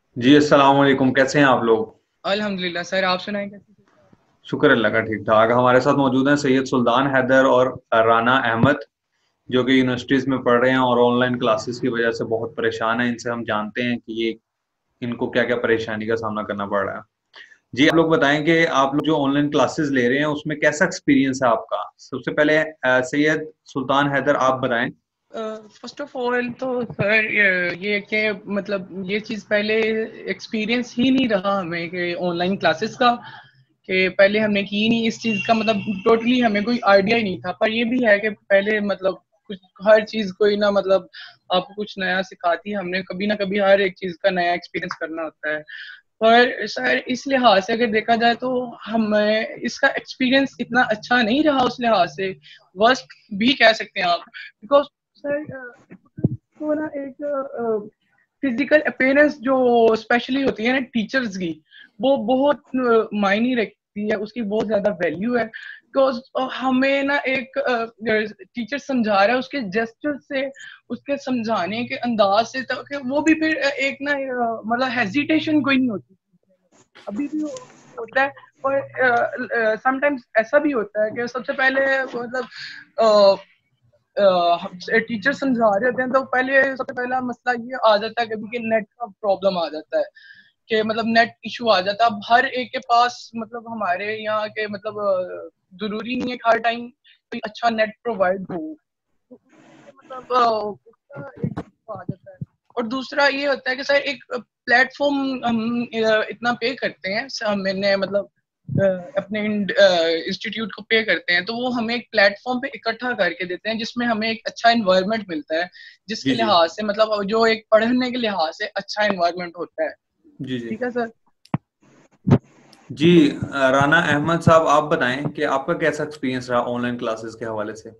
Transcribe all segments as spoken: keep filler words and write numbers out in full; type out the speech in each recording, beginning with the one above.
जी अस्सलाम वालेकुम, कैसे हैं आप लोग? अल्हम्दुलिल्लाह सर, आप सुनाएं कैसे? शुक्र अल्लाह का ठीक ठाक। हमारे साथ मौजूद हैं सैयद सुल्तान हैदर और राना अहमद, जो कि यूनिवर्सिटीज में पढ़ रहे हैं और ऑनलाइन क्लासेस की वजह से बहुत परेशान हैं। इनसे हम जानते हैं कि ये इनको क्या क्या परेशानी का सामना करना पड़ रहा है। जी आप लोग बताएं कि आप लोग जो ऑनलाइन क्लासेस ले रहे हैं उसमें कैसा एक्सपीरियंस है आपका? सबसे पहले अ, सैयद सुल्तान हैदर आप बताएं। फर्स्ट ऑफ ऑल तो सर ये ये कि मतलब ये चीज़ पहले एक्सपीरियंस ही नहीं रहा हमें कि ऑनलाइन क्लासेस का, कि पहले हमने की नहीं इस चीज़ का, मतलब टोटली हमें कोई आइडिया ही नहीं था। पर ये भी है कि पहले मतलब कुछ हर चीज़ कोई ना मतलब आपको कुछ नया सिखाती है, हमने कभी ना कभी हर एक चीज़ का नया एक्सपीरियंस करना होता है। पर सर इस लिहाज से अगर देखा जाए तो हमें इसका एक्सपीरियंस इतना अच्छा नहीं रहा, उस लिहाज से वर्स्ट भी कह सकते हैं आप। बिकॉज सर को ना एक फिजिकल अपीयरेंस जो स्पेशली होती है ना टीचर्स की, वो बहुत अ, मायने रखती है, उसकी बहुत ज्यादा वैल्यू है। बिकॉज हमें ना एक टीचर समझा रहा है, उसके जेस्चर से, उसके समझाने के अंदाज से, ताकि वो भी फिर अ, एक ना अ, मतलब हेजिटेशन कोई नहीं होती, अभी भी होता है। और समटाइम्स ऐसा भी होता है कि सबसे पहले मतलब टीचर समझा रहे होते हैं तो पहले सबसे पहला मसला ये आ जाता है कभी कि नेट का प्रॉब्लम आ जाता है, कि मतलब नेट इशू आ जाता है। अब हर एक के पास मतलब हमारे यहाँ के मतलब अ, जरूरी नहीं है कि हर टाइम कोई अच्छा नेट प्रोवाइड हो, तो उसके मतलब अ, उसका एक issue आ जाता है। और दूसरा ये होता है कि सर एक प्लेटफॉर्म हम अ, इतना पे करते हैं, मैंने मतलब अ, अपने इंस्टीट्यूट को पे करते हैं, तो वो हमें एक प्लेटफॉर्म पे इकट्ठा करके देते हैं जिसमें हमें एक अच्छा इन्वायरमेंट मिलता है, जी जिसके जी। लिहाज से मतलब जो एक पढ़ने के लिहाज से अच्छा इन्वायरमेंट होता है। जी जी। ठीक है सर। जी अ, राना अहमद साहब आप बताएं कि आपका कैसा एक्सपीरियंस रहा ऑनलाइन क्लासेस के हवाले से?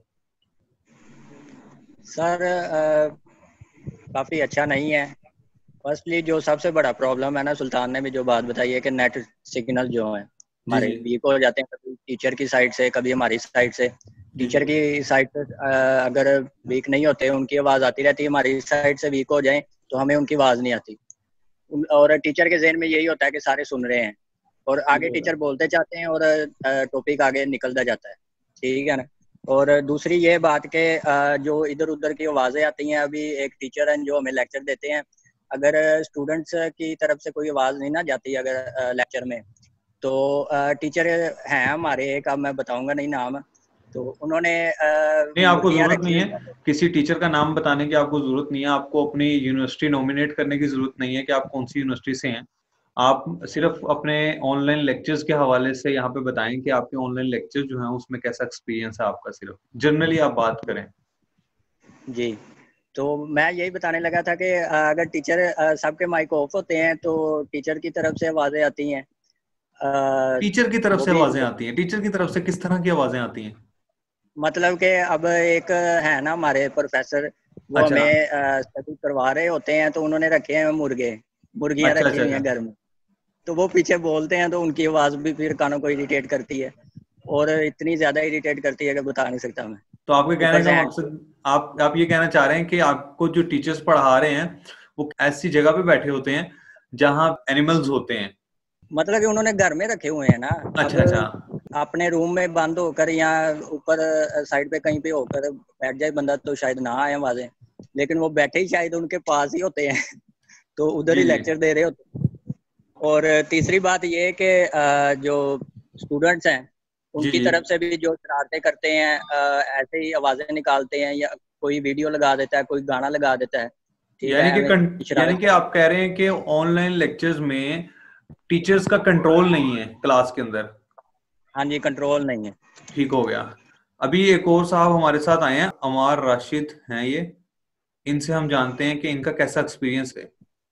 सर अ, काफ़ी अच्छा नहीं है। फर्स्टली जो सबसे बड़ा प्रॉब्लम है ना, सुल्तान ने भी जो बात बताई है कि नेट सिग्नल जो है जी हमारे जी। वीक हो जाते हैं, कभी टीचर की साइड से कभी हमारी साइड से। जी जी। टीचर की साइड से अ, अगर वीक नहीं होते, उनकी आवाज़ आती रहती है, हमारी साइड से वीक हो जाए तो हमें उनकी आवाज़ नहीं आती। और टीचर के जहन में यही होता है कि सारे सुन रहे हैं और ठीक आगे हो गया। टीचर बोलते जाते हैं और टॉपिक आगे निकलता जाता है। ठीक है ना। और दूसरी ये बात कि अ, जो इधर उधर की आवाज़ें आती हैं, अभी एक टीचर हैं जो हमें लेक्चर देते हैं, अगर स्टूडेंट्स की तरफ से कोई आवाज़ नहीं ना जाती अगर लेक्चर में, तो टीचर हैं हमारे एक, अब मैं बताऊंगा नहीं नाम, तो उन्होंने अ, नहीं, आपको मुर्गियां जरूरत रखी नहीं हुई है। हैं। किसी टीचर का नाम बताने की आपको जरूरत नहीं है। आपको अपनी यूनिवर्सिटी नॉमिनेट करने की जरूरत नहीं है कि आप कौन सी यूनिवर्सिटी से हैं। आप सिर्फ अपने ऑनलाइन लेक्चर्स के हवाले से यहाँ पे बताएं कि आपके ऑनलाइन लेक्चर जो हैं उसमें कैसा एक्सपीरियंस है आपका, सिर्फ जनरली आप बात करें। जी, तो मैं यही बताने लगा था कि अ, अगर टीचर अ, सबके माइक ऑफ होते हैं तो टीचर की तरफ से आवाज़ें आती हैं। अ, टीचर की तरफ वो से भी आवाजें आती हैं? टीचर की तरफ से किस तरह की आवाजें आती हैं? मतलब कि अब एक है ना हमारे प्रोफेसर, वो अच्छा हमें स्टडी करवा रहे होते हैं, तो उन्होंने रखे हैं मुर्गे, मुर्गियां अच्छा रखी अच्छा हुई अच्छा। हैं घर में। तो वो पीछे बोलते हैं तो उनकी आवाज़ भी फिर कानों को इरिटेट करती है, और इतनी ज़्यादा इरिटेट करती है कि बता नहीं सकता मैं। तो आपके कहने ऊपर का से हैंड, मकसद, आप आप ये कहना चाह रहे हैं कि आपको जो टीचर्स पढ़ा रहे हैं वो ऐसी जगह पे बैठे होते हैं जहां एनिमल्स होते हैं? मतलब कि उन्होंने घर में रखे हुए हैं ना। अब अच्छा अच्छा। अपने रूम में बंद होकर या ऊपर साइड पे कहीं पे होकर बैठ जाए बंदा तो शायद ना आए आवाजें, लेकिन वो बैठे ही शायद उनके पास ही होते हैं तो उधर जी ही जी। लेक्चर दे रहे होते हैं। और तीसरी बात ये है कि अ, जो स्टूडेंट्स हैं जी उनकी जी। तरफ से भी जो शरारतें करते हैं, अ, ऐसे ही आवाजें निकालते हैं, या कोई वीडियो लगा देता है, कोई गाना लगा देता है। ठीक यानी है, कि हमें कं- यानी शरारत कि करनी। आप कह रहे हैं कि ऑनलाइन लेक्चर्स में टीचर्स का कंट्रोल नहीं है क्लास के अंदर। हाँ जी, कंट्रोल नहीं है। ठीक हो गया। अभी एक और साहब हमारे साथ आए हैं, अमार राशिद हैं ये। इनसे हम जानते हैं कि इनका कैसा एक्सपीरियंस है।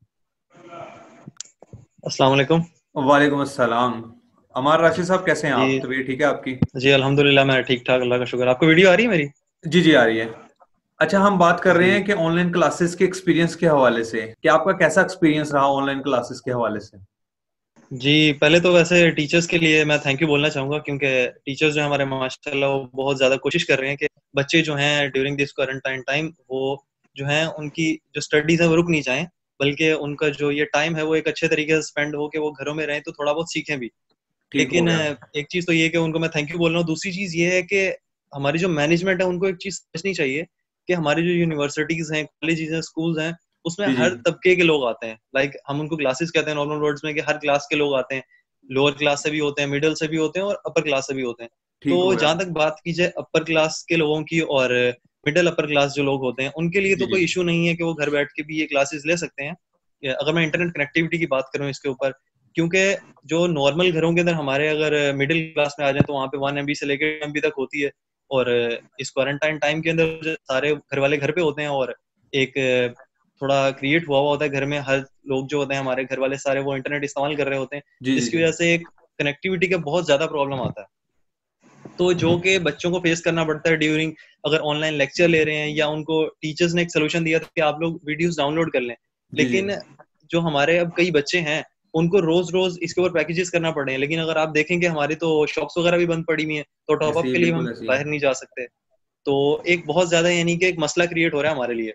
अस्सलाम वालेकुम। वालेकुम अस्सलाम। अमार राशिद साहब कैसे हैं जी आप? तबीयत ठीक है आपकी? जी, अल्हम्दुलिल्लाह मैं ठीक ठाक, अल्लाह का शुक्र। आपको वीडियो आ रही है मेरी? जी जी आ रही है। अच्छा, हम बात कर रहे जी हैं कि ऑनलाइन क्लासेस के एक्सपीरियंस के हवाले से कि आपका कैसा एक्सपीरियंस रहा ऑनलाइन क्लासेस के हवाले से? जी, पहले तो वैसे टीचर्स के लिए मैं थैंक यू बोलना चाहूँगा, क्योंकि टीचर्स जो हैं हमारे माशाल्लाह वो बहुत ज़्यादा कोशिश कर रहे हैं कि बच्चे जो हैं ड्यूरिंग दिस क्वारंटाइन टाइम वो जो हैं उनकी जो स्टडीज़ है वो रुक नहीं जाएँ। बल्कि उनका जो ये टाइम है वो एक अच्छे तरीके से स्पेंड हो के वो घरों में रहें तो थोड़ा बहुत सीखें भी। ठीक हो लेकिन गया। एक चीज तो ये है कि उनको मैं थैंक यू बोल रहा हूँ। दूसरी चीज ये है कि हमारी जो मैनेजमेंट है उनको एक चीज समझनी चाहिए कि हमारी जो यूनिवर्सिटीज हैं, कॉलेजेस हैं, स्कूल्स हैं, उसमें जी जी हर तबके के लोग आते हैं। लाइक हम उनको क्लासेस कहते हैं नॉर्मल वर्ड्स में कि हर क्लास के लोग आते हैं। लोअर क्लास से भी होते हैं, मिडिल से भी होते हैं और अपर क्लास से भी होते हैं। ठीक हो तो गया। जहां तक बात की जाए अपर क्लास के लोगों की और मिडिल अपर क्लास जो लोग होते हैं उनके लिए जी तो जी कोई इशू नहीं है कि वो घर बैठ के भी ये क्लासेस ले सकते हैं। या अगर मैं इंटरनेट कनेक्टिविटी की बात करूं इसके ऊपर, क्योंकि जो नॉर्मल घरों के अंदर हमारे अगर मिडिल क्लास में आ जाए तो वहाँ पे वन एमबी से लेकर एमबी तक होती है। और इस क्वारंटाइन टाइम के अंदर जो सारे घर वाले घर पे होते हैं और एक थोड़ा क्रिएट हुआ हुआ होता है घर में, हर लोग जो होते हैं हमारे घर वाले सारे वो इंटरनेट इस्तेमाल कर रहे होते हैं, जी जी जिसकी जी वजह से एक कनेक्टिविटी का बहुत ज्यादा प्रॉब्लम आता है। तो जो कि बच्चों को फेस करना पड़ता है ड्यूरिंग अगर ऑनलाइन लेक्चर ले रहे हैं, या उनको टीचर्स ने एक सोल्यूशन दिया था कि आप लोग वीडियोस डाउनलोड कर लें। जी जी लेकिन जो हमारे अब कई बच्चे हैं उनको रोज रोज इसके ऊपर पैकेजेस करना पड़े हैं। लेकिन अगर आप देखेंगे हमारी तो शॉप्स वगैरह भी बंद पड़ी हुई हैं, तो टॉप ऐसे अप ही के लिए हम बिल्कुल ऐसे ही। बाहर नहीं जा सकते। तो एक बहुत ज्यादा यानी कि एक मसला क्रिएट हो रहा है हमारे लिए।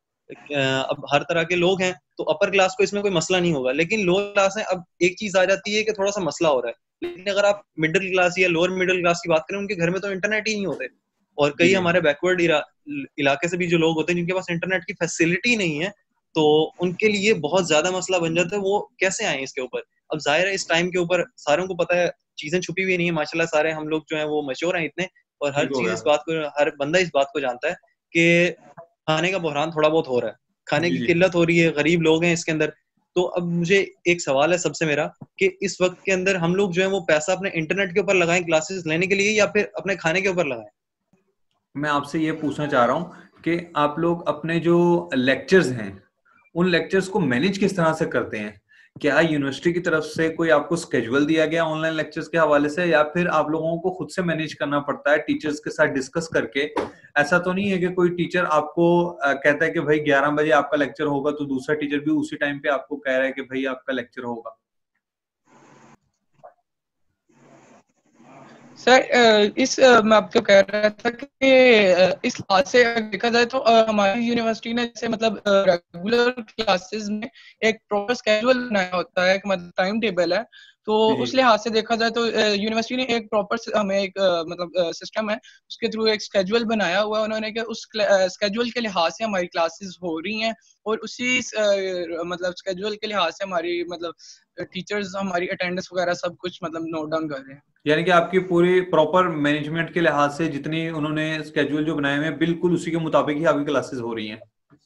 अब हर तरह के लोग हैं तो अपर क्लास को इसमें कोई मसला नहीं होगा, लेकिन लोअर क्लास है अब एक चीज आ जाती है कि थोड़ा सा मसला हो रहा है। लेकिन अगर आप मिडिल क्लास या लोअर मिडिल क्लास की बात करें, उनके घर में तो इंटरनेट ही नहीं होते। और जी कई जी हमारे बैकवर्ड इलाके से भी जो लोग होते हैं जिनके पास इंटरनेट की फैसिलिटी नहीं है, तो उनके लिए बहुत ज्यादा मसला बन जाता है वो कैसे आए इसके ऊपर। अब जाहिर है इस टाइम के ऊपर सारों को पता है चीजें छुपी हुई नहीं है, माशाल्लाह सारे हम लोग जो है वो मैच्योर हैं इतने, और हर ठीक हो चीज गया। इस बात को, हर बंदा इस बात को जानता है कि खाने का बहरान थोड़ा बहुत हो रहा है, खाने जी की जी किल्लत हो रही है, गरीब लोग हैं इसके अंदर। तो अब मुझे एक सवाल है सबसे मेरा कि इस वक्त के अंदर हम लोग जो है वो पैसा अपने इंटरनेट के ऊपर लगाएं क्लासेस लेने के लिए, या फिर अपने खाने के ऊपर लगाएं। मैं आपसे ये पूछना चाह रहा हूँ कि आप लोग अपने जो लेक्चर्स हैं उन लेक्चर्स को मैनेज किस तरह से करते हैं? क्या यूनिवर्सिटी की तरफ से कोई आपको स्केड्यूल दिया गया ऑनलाइन लेक्चर्स के हवाले से, या फिर आप लोगों को खुद से मैनेज करना पड़ता है टीचर्स के साथ डिस्कस करके? ऐसा तो नहीं है कि कोई टीचर आपको अ, कहता है कि भाई ग्यारह बजे आपका लेक्चर होगा, तो दूसरा टीचर भी उसी टाइम पे आपको कह रहा है कि भाई आपका लेक्चर होगा? सर अ, इस अ, मैं आपको कह रहा था कि अ, इस लिहाज से अगर देखा जाए तो अ, हमारी यूनिवर्सिटी ने जैसे मतलब रेगुलर क्लासेस में एक प्रॉपर स्केड्यूल बनाया होता है, एक मतलब टाइम टेबल है। तो जी जी उस लिहाज से देखा जाए तो यूनिवर्सिटी ने एक प्रॉपर हमें एक अ, मतलब सिस्टम है, उसके थ्रू एक स्केड्यूल बनाया हुआ है उन्होंने कि उस स्केड्यूल के लिहाज से हमारी क्लासेस हो रही हैं, और उसी अ, मतलब स्केड्यूल के लिहाज से हमारी मतलब टीचर्स हमारी अटेंडेंस वगैरह सब कुछ मतलब नोट डाउन कर रहे हैं। यानी कि आपकी पूरी प्रॉपर मैनेजमेंट के लिहाज से जितनी उन्होंने स्केड्यूल जो बनाए हुए हैं बिल्कुल उसी के मुताबिक ही आपकी क्लासेस हो रही हैं?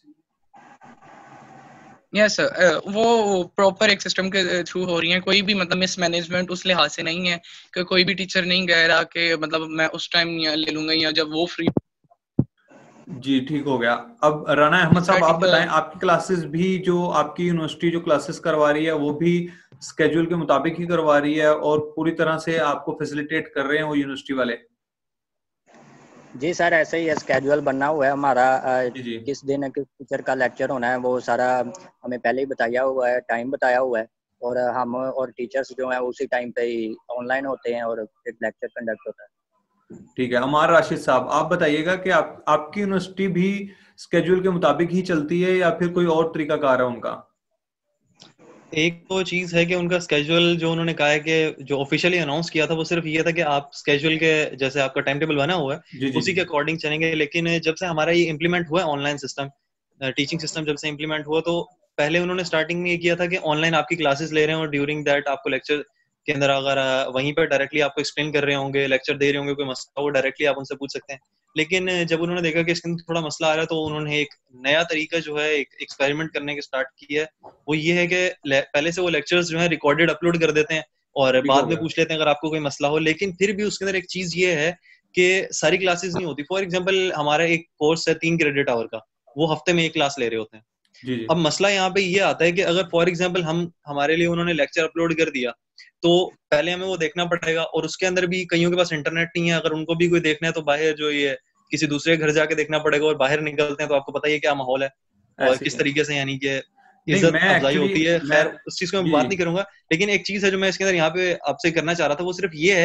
यस सर, वो प्रॉपर एक सिस्टम के थ्रू हो रही हैं, कोई भी मतलब मिसमैनेजमेंट उस लिहाज से नहीं है कि कोई भी टीचर नहीं कह रहा कि मतलब मैं उस टाइम ले लूंगा या जब वो फ्री। जी ठीक हो गया। अब राना अहमद जिस साहब आप तरह बताएं, आपकी क्लासेस भी जो आपकी यूनिवर्सिटी जो क्लासेस करवा रही है वो भी स्केड्यूल के मुताबिक ही करवा रही है और पूरी तरह से आपको फैसिलिटेट कर रहे हैं वो यूनिवर्सिटी वाले? जी सर, ऐसे ही है, स्केड्यूल बनना हुआ है हमारा। अ, जी जी किस दिन किस टीचर का लेक्चर होना है वो सारा हमें पहले ही बताया हुआ है, टाइम बताया हुआ है, और हम और टीचर्स जो हैं उसी टाइम पे ही ऑनलाइन होते हैं और फिर लेक्चर कंडक्ट होता है। ठीक है। अमार राशिद साहब आप बताइएगा कि आप आपकी यूनिवर्सिटी भी स्केड्यूल के मुताबिक ही चलती है या फिर कोई और तरीकाकार है उनका? एक तो चीज है कि उनका स्केड्यूल जो उन्होंने कहा है कि जो ऑफिशियली अनाउंस किया था वो सिर्फ ये था कि आप स्केड्यूल के जैसे आपका टाइम टेबल बना हुआ है जी जी उसी के अकॉर्डिंग चलेंगे। लेकिन जब से हमारा ये इम्प्लीमेंट हुआ है ऑनलाइन सिस्टम, टीचिंग सिस्टम जब से इम्प्लीमेंट हुआ, तो पहले उन्होंने स्टार्टिंग में ये किया था कि ऑनलाइन आपकी क्लासेस ले रहे हैं और ड्यूरिंग दैट आपको लेक्चर के अंदर अगर अ, वहीं पर डायरेक्टली आपको एक्सप्लेन कर रहे होंगे, लेक्चर दे रहे होंगे, कोई मसला हो डायरेक्टली आप उनसे पूछ सकते हैं। लेकिन जब उन्होंने देखा कि इसके अंदर थोड़ा मसला आ रहा है तो उन्होंने एक नया तरीका जो है एक एक्सपेरिमेंट करने के स्टार्ट किया है। वो ये है कि पहले से वो लेक्चर्स जो है रिकॉर्डेड अपलोड कर देते हैं और ठीक हो बाद में गया। पूछ लेते हैं अगर आपको कोई मसला हो। लेकिन फिर भी उसके अंदर एक चीज ये है कि सारी क्लासेस नहीं होती। फॉर एग्जाम्पल हमारा एक कोर्स है तीन क्रेडिट आवर का, वो हफ्ते में एक क्लास ले रहे होते हैं। जी जी अब मसला यहाँ पे ये आता है कि अगर फॉर एग्जाम्पल हम हमारे लिए उन्होंने लेक्चर अपलोड कर दिया तो पहले हमें वो देखना पड़ेगा, और उसके अंदर भी कईयों के पास इंटरनेट नहीं है, अगर उनको भी कोई देखना है तो बाहर जो ये किसी दूसरे घर जाके देखना पड़ेगा, और बाहर निकलते हैं तो आपको पता ही है क्या माहौल है और ऐसे ही किस है। तरीके से यानी कि नहीं इज्जत मैं अफजाई एक्चुअली होती है। मैं खैर उस चीज को मैं जी बात जी नहीं करूंगा, लेकिन एक चीज है जो मैं इसके अंदर यहाँ पे आपसे करना चाह रहा था, वो सिर्फ ये है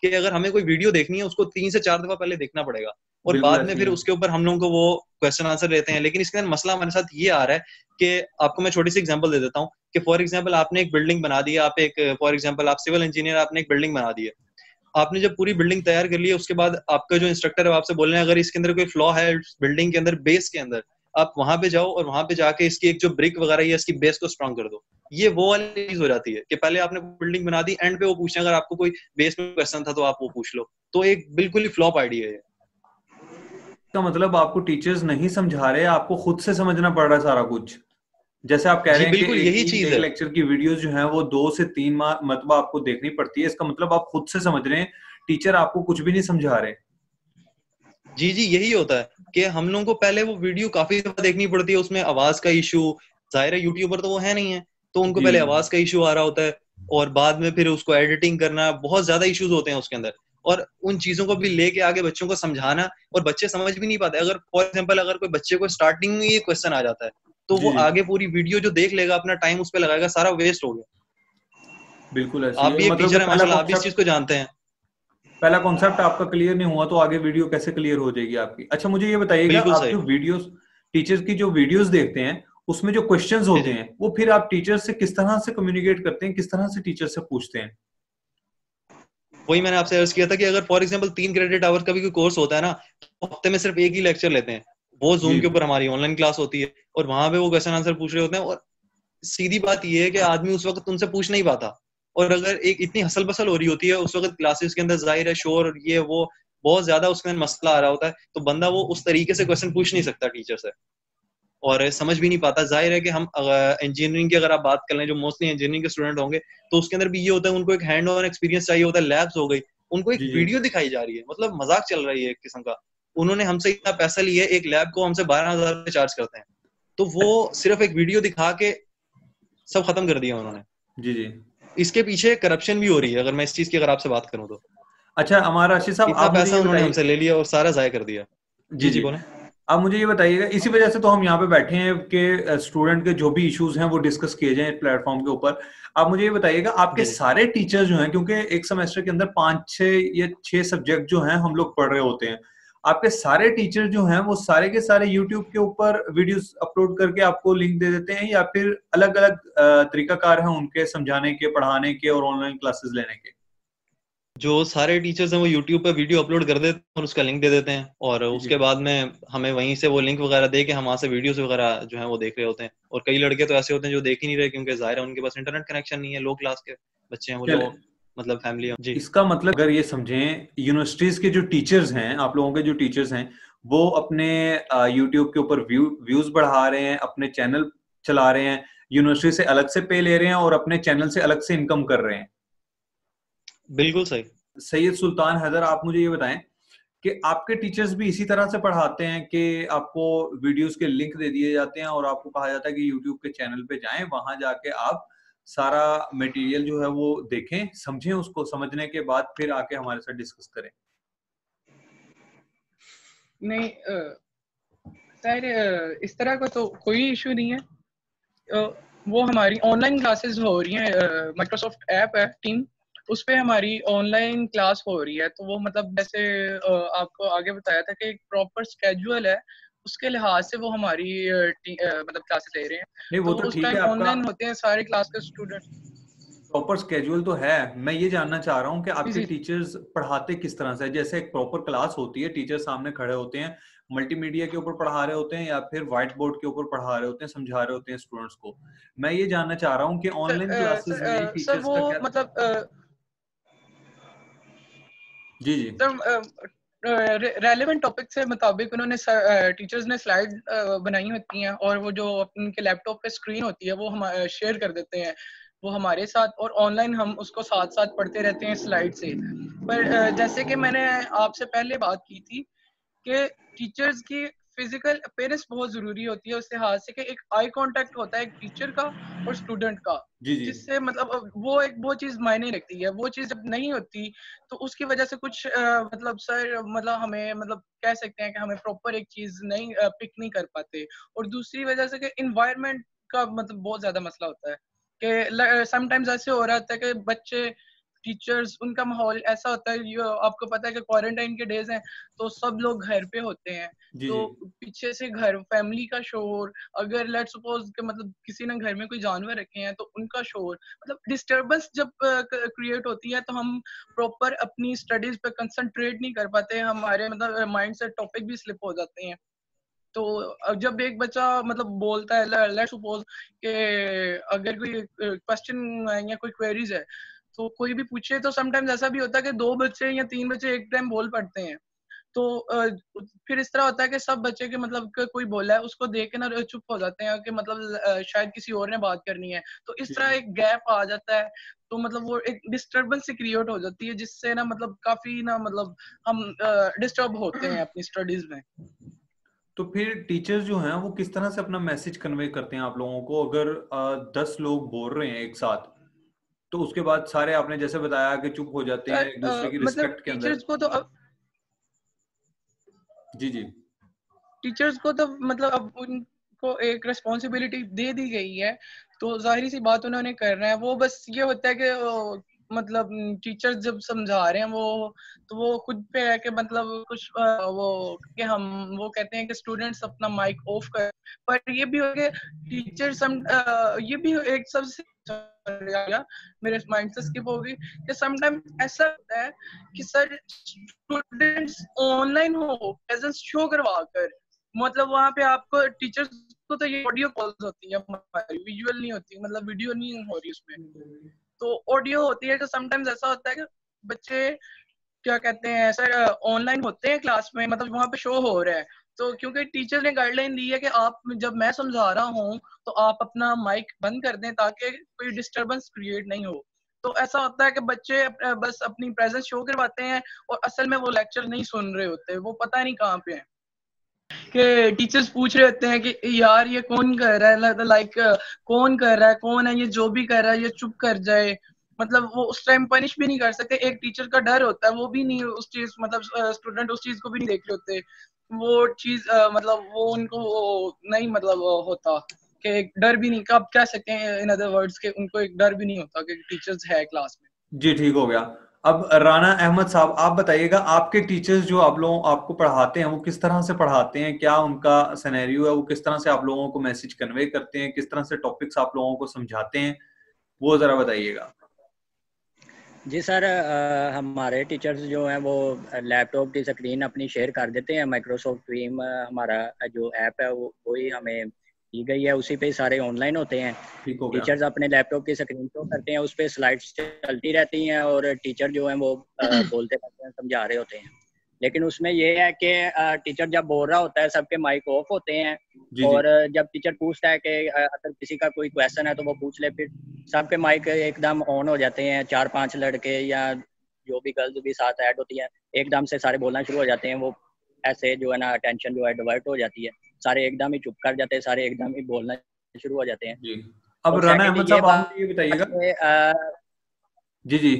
कि अगर हमें कोई वीडियो देखनी है उसको तीन से चार दफा पहले देखना पड़ेगा और बिल्कुल बाद में ऐसे ही फिर है। उसके ऊपर हम लोगों को वो क्वेश्चन आंसर लेते हैं। लेकिन इसके अंदर मसला हमारे साथ ये आ रहा है कि आपको मैं छोटी सी एग्जांपल दे देता हूँ कि फॉर एग्जांपल आपने एक बिल्डिंग बना दी है, आप एक फॉर एग्जांपल आप सिविल इंजीनियर, आपने एक बिल्डिंग बना दी है। आपने जब पूरी बिल्डिंग तैयार कर ली है उसके बाद आपका जो इंस्ट्रक्टर है वो आपसे बोल रहे हैं अगर इसके अंदर कोई फ्लॉ है बिल्डिंग के अंदर बेस के अंदर, आप वहां पे जाओ और वहां पे जाके इसकी एक जो ब्रिक वगैरह है इसकी बेस को स्ट्रॉन्ग कर दो। ये वो वाली चीज हो जाती है कि पहले आपने बिल्डिंग बना दी, एंड पे वो पूछे अगर आपको कोई बेस में क्वेश्चन था तो आप वो पूछ लो। तो एक बिल्कुल ही फ्लॉप आइडिया है। इसका मतलब आपको टीचर्स नहीं समझा रहे, आपको खुद से समझना पड़ रहा है सारा कुछ। जैसे आप कह जी रहे हैं कि बिल्कुल एक यही ही चीज एक है। लेक्चर की वीडियोस जो हैं वो दो से तीन माह मतलब आपको देखनी पड़ती है, इसका मतलब आप खुद से समझ रहे हैं, टीचर आपको कुछ भी नहीं समझा रहे। जी जी यही होता है कि हम लोगों को पहले वो वीडियो काफी दफा देखनी पड़ती है, उसमें आवाज का इशू, जाहिर है यूट्यूबर तो वो है नहीं है, तो उनको जी पहले आवाज का इशू आ रहा होता है और बाद में फिर उसको एडिटिंग करना, बहुत ज्यादा इश्यूज होते हैं उसके अंदर। और उन चीजों को भी लेके आगे बच्चों को समझाना, और बच्चे समझ भी नहीं पाते। अगर फॉर एग्जाम्पल अगर कोई बच्चे को स्टार्टिंग में ये क्वेश्चन आ जाता है तो जी वो जी आगे पूरी वीडियो जो देख लेगा अपना टाइम उस पर लगाएगा, सारा वेस्ट हो गया। बिल्कुल ऐसी आप है, भी एक मतलब कि टीचर है पहला माशाल्लाह, आप भी इस चीज कॉन्सेप्ट को जानते हैं। पहला कॉन्सेप्ट आपका क्लियर नहीं हुआ तो आगे वीडियो कैसे क्लियर हो जाएगी आपकी। अच्छा मुझे ये बताइएगा, बिल्कुल आप सही। जो वीडियोस टीचर्स की जो वीडियोस देखते हैं उसमें जो क्वेश्चंस जी होते जी हैं वो फिर आप टीचर से किस तरह से कम्युनिकेट करते हैं, किस तरह से टीचर से पूछते हैं? वही मैंने आपसे अर्ज किया था कि अगर फॉर एग्जांपल तीन क्रेडिट आवर का भी कोई कोर्स होता है ना, तो हफ्ते में सिर्फ एक ही लेक्चर लेते हैं, वो जी जूम के ऊपर हमारी ऑनलाइन क्लास होती है और वहां पे वो क्वेश्चन आंसर पूछ रहे होते हैं। और सीधी बात ये है कि आदमी उस वक्त उनसे पूछ नहीं पाता, और अगर एक इतनी हसल बसल हो रही होती है उस वक्त क्लासेस के अंदर, जाहिर है शोर ये वो बहुत ज्यादा उसके अंदर मसला आ रहा होता है, तो बंदा वो उस तरीके से क्वेश्चन पूछ नहीं सकता टीचर से और समझ भी नहीं पाता। जाहिर है कि हम इंजीनियरिंग की अगर आप बात कर लें, जो मोस्टली इंजीनियरिंग के स्टूडेंट होंगे, तो उसके अंदर भी ये होता है उनको एक हैंड ऑन एक्सपीरियंस चाहिए होता है। लैब्स हो गई, उनको एक जी जी वीडियो दिखाई जा रही है, मतलब मजाक चल रही है एक किस्म का। उन्होंने हमसे इतना पैसा लिया है, एक लैब को हमसे बारह हजार रुपये चार्ज करते हैं, तो वो सिर्फ एक वीडियो दिखा के सब खत्म कर दिया उन्होंने। जी जी। इसके पीछे करप्शन भी हो रही है, अगर मैं इस चीज की अगर आपसे बात करूं तो। अच्छा हमारा राशि साहब, इतना आप मुझे पैसा ये उन्होंने बताइए। हमसे ले लिया और सारा जाया कर दिया। जी जी जी जी। बोले। आप मुझे ये बताइएगा, इसी वजह से तो हम यहाँ पे बैठे हैं कि स्टूडेंट के जो भी इश्यूज हैं वो डिस्कस किए जाएं प्लेटफॉर्म के ऊपर। आप मुझे ये बताइएगा, आपके जी जी सारे टीचर जो हैं, क्योंकि एक सेमेस्टर के अंदर पांच छह या छह सब्जेक्ट जो हैं हम लोग पढ़ रहे होते हैं, आपके सारे टीचर जो हैं वो सारे के सारे यूट्यूब के ऊपर वीडियोस अपलोड करके आपको लिंक दे देते हैं, या फिर अलग अलग तरीकाकार हैं उनके समझाने के, पढ़ाने के और ऑनलाइन क्लासेस लेने के? जो सारे टीचर्स हैं वो यूट्यूब पे वीडियो अपलोड कर देते हैं और उसका लिंक दे देते हैं, और जी जी। उसके बाद में हमें वहीं से वो लिंक वगैरह दे के हम वहाँ से वीडियोस वगैरह जो है वो देख रहे होते हैं। और कई लड़के तो ऐसे होते हैं जो देख ही नहीं रहे, क्योंकि जाहिर है उनके पास इंटरनेट कनेक्शन नहीं है, लो क्लास के बच्चे हैं वो, चले, लो मतलब फैमिली। जी इसका मतलब अगर ये समझें, यूनिवर्सिटीज के जो टीचर्स हैं, आप लोगों के जो टीचर्स हैं, वो अपने यूट्यूब के ऊपर व्यू व्यूज बढ़ा रहे हैं, अपने चैनल चला रहे हैं, यूनिवर्सिटी से अलग से पे ले रहे हैं और अपने चैनल से अलग से इनकम कर रहे हैं। बिल्कुल सही। सैयद सुल्तान हैदर, आप मुझे ये बताएं कि आपके टीचर्स भी इसी तरह से पढ़ाते हैं कि आपको वीडियोस के लिंक दे दिए जाते हैं और आपको कहा जाता है कि यूट्यूब के चैनल पे जाएं, वहां जाके आप सारा मटेरियल जो है वो देखें, समझें, उसको समझने के बाद फिर आके हमारे साथ डिस्कस करें? नहीं सर, इस तरह का तो कोई इशू नहीं है। अ, वो हमारी ऑनलाइन क्लासेस हो रही हैं, माइक्रोसॉफ्ट ऐप है टीम, उस पे हमारी ऑनलाइन क्लास हो रही है। तो वो मतलब जैसे अ, आपको आगे बताया था कि एक प्रॉपर स्केड्यूल है, उसके लिहाज से वो हमारी अ, टी- अ, मतलब क्लासेस ले रहे हैं। नहीं वो तो तो वो उस ठीक है, टाइम आपका ऑनलाइन होते हैं सारे क्लास के स्टूडेंट। प्रॉपर स्केड्यूल तो है। मैं ये जानना चाह रहा हूँ कि जी आपके जी टीचर्स पढ़ाते किस तरह से है? जैसे एक प्रॉपर क्लास होती है, टीचर सामने खड़े होते हैं, मल्टीमीडिया के ऊपर पढ़ा रहे होते हैं या फिर व्हाइट बोर्ड के ऊपर पढ़ा रहे होते हैं, समझा रहे होते हैं स्टूडेंट्स को। मैं ये जानना चाह रहा हूँ कि सर, ऑनलाइन अ, क्लासेस सर, में अ, सर टीचर्स वो का क्या? मतलब अ, जी जी सर रेलेवेंट टॉपिक से मुताबिक उन्होंने टीचर्स ने स्लाइड बनाई होती हैं, और वो जो उनके लैपटॉप पे स्क्रीन होती है वो हम शेयर कर देते हैं वो हमारे साथ, और ऑनलाइन हम उसको साथ साथ पढ़ते रहते हैं स्लाइड से। पर अ, जैसे कि मैंने आपसे पहले बात की थी कि टीचर्स की फिजिकल अपीयरेंस बहुत जरूरी होती है, उस लिहाज से कि एक आई कांटेक्ट होता है एक टीचर का और स्टूडेंट का, जी जी। जिससे मतलब अ, वो एक वो चीज मायने रखती है। वो चीज जब नहीं होती तो उसकी वजह से कुछ अ, मतलब सर मतलब हमें मतलब कह सकते हैं कि हमें प्रॉपर एक चीज नहीं पिक नहीं कर पाते। और दूसरी वजह से कि इन्वायरमेंट का मतलब बहुत ज्यादा मसला होता है कि समटाइम्स ऐसे हो रहा था कि बच्चे टीचर्स, उनका माहौल ऐसा होता है, ये आपको पता है कि क्वारंटाइन के डेज हैं तो सब लोग घर पे होते हैं, जी तो जी पीछे से घर फैमिली का शोर, अगर लेट सपोज कि मतलब किसी ने घर में कोई जानवर रखे हैं तो उनका शोर, मतलब डिस्टरबेंस जब क्रिएट होती है तो हम प्रॉपर अपनी स्टडीज पे कंसंट्रेट नहीं कर पाते, हमारे मतलब माइंड से टॉपिक भी स्लिप हो जाते हैं। तो अब जब एक बच्चा मतलब बोलता है, लेट्स सपोज कि अगर कोई क्वेश्चन या कोई क्वेरीज है तो कोई भी पूछे, तो समटाइम्स ऐसा भी होता है कि दो बच्चे या तीन बच्चे एक टाइम बोल पड़ते हैं, तो अ, फिर इस तरह होता है कि सब बच्चे के मतलब कि कोई बोला है उसको देख के ना चुप हो जाते हैं कि मतलब अ, शायद किसी और ने बात करनी है, तो इस जी तरह जी। एक गैप आ जाता है, तो मतलब वो एक डिस्टरबेंस से क्रिएट हो जाती है, जिससे ना मतलब काफी ना मतलब हम डिस्टर्ब होते हैं अपनी स्टडीज में। तो फिर टीचर्स जो हैं वो किस तरह से अपना मैसेज कन्वे करते हैं आप लोगों को, अगर अ, दस लोग बोल रहे हैं एक साथ, तो उसके बाद सारे आपने जैसे बताया कि चुप हो जाते हैं सर एक अ, दूसरे की मतलब रिस्पेक्ट के अंदर। टीचर्स को तो अब जी जी टीचर्स को तो मतलब अब उनको एक रिस्पॉन्सिबिलिटी दे दी गई है, तो जाहिर सी बात उन्होंने करना है, वो बस ये होता है कि अ, मतलब टीचर्स जब समझा रहे हैं वो, तो वो खुद पे है कि मतलब कुछ अ, वो कि हम वो कहते हैं कि स्टूडेंट्स अपना माइक ऑफ कर, पर ये भी हो गया टीचर सम अ, ये भी एक सबसे मेरे माइंड से स्किप हो गई कि समटाइम ऐसा होता है कि सर स्टूडेंट्स ऑनलाइन हो प्रेजेंस शो करवा कर, मतलब वहाँ पे आपको टीचर्स को तो ये ऑडियो कॉल्स होती है हमारी, विजुअल नहीं होती, मतलब वीडियो नहीं हो रही उसमें, तो ऑडियो होती है, तो समटाइम्स ऐसा होता है कि बच्चे क्या कहते हैं सर ऑनलाइन होते हैं क्लास में, मतलब वहाँ पे शो हो रहा है, तो क्योंकि टीचर ने गाइडलाइन दी है कि आप जब मैं समझा रहा हूँ तो आप अपना माइक बंद कर दें ताकि कोई डिस्टरबेंस क्रिएट नहीं हो, तो ऐसा होता है कि बच्चे अप, बस अपनी प्रेजेंस शो करवाते हैं और असल में वो लेक्चर नहीं सुन रहे होते, वो पता नहीं कहाँ पे हैं, कि टीचर्स पूछ रहे होते हैं कि यार ये कौन कर रहा है, लाइक कौन कर रहा है, कौन है ये जो भी कर रहा है, ये चुप कर जाए, मतलब वो उस टाइम पनिश भी नहीं कर सकते, एक टीचर का डर होता है, वो भी नहीं उस चीज मतलब स्टूडेंट उस चीज को भी नहीं देख रहे होते, वो चीज मतलब वो उनको वो नहीं मतलब होता कि एक डर भी नहीं, आप कह सकते हैं इन अदर वर्ड्स के उनको एक डर भी नहीं होता कि टीचर्स है क्लास में। जी ठीक हो गया। अब राना अहमद साहब आप बताइएगा, आपके टीचर्स जो आप लोगों आपको पढ़ाते हैं वो किस तरह से पढ़ाते हैं, क्या उनका सिनेरियो है, वो किस तरह से आप लोगों को मैसेज कन्वे करते हैं, किस तरह से टॉपिक्स आप लोगों को समझाते हैं, वो जरा बताइएगा। जी सर, अ, हमारे टीचर्स जो हैं वो लैपटॉप की स्क्रीन अपनी शेयर कर देते हैं, माइक्रोसॉफ्ट टीम हमारा जो ऐप है वो वही हमें दी गई है, उसी पे सारे ऑनलाइन होते हैं। ठीक हो गया। टीचर्स अपने लैपटॉप की स्क्रीन शो करते हैं, उस पर स्लाइड्स चलती रहती हैं और टीचर जो हैं वो अ, बोलते रहते हैं, समझा रहे होते हैं। लेकिन उसमें ये है कि टीचर जब बोल रहा होता है सबके माइक ऑफ होते हैं, जी जी और जब टीचर पूछता है कि अ, अगर किसी का कोई क्वेश्चन है तो वो पूछ ले, फिर सबके माइक एकदम ऑन हो जाते हैं, चार पांच लड़के या जो भी गर्ल्स भी साथ ऐड होती हैं एकदम से सारे बोलना शुरू हो जाते हैं, वो ऐसे जो है ना अटेंशन जो है डिवर्ट हो जाती है, सारे एकदम ही चुप कर जाते हैं, सारे एकदम ही बोलना शुरू हो जाते हैं। जी। अब और राना सेकंड अहमद ये साहब आप बात मुझे ये बताइएगा। के अ, जी जी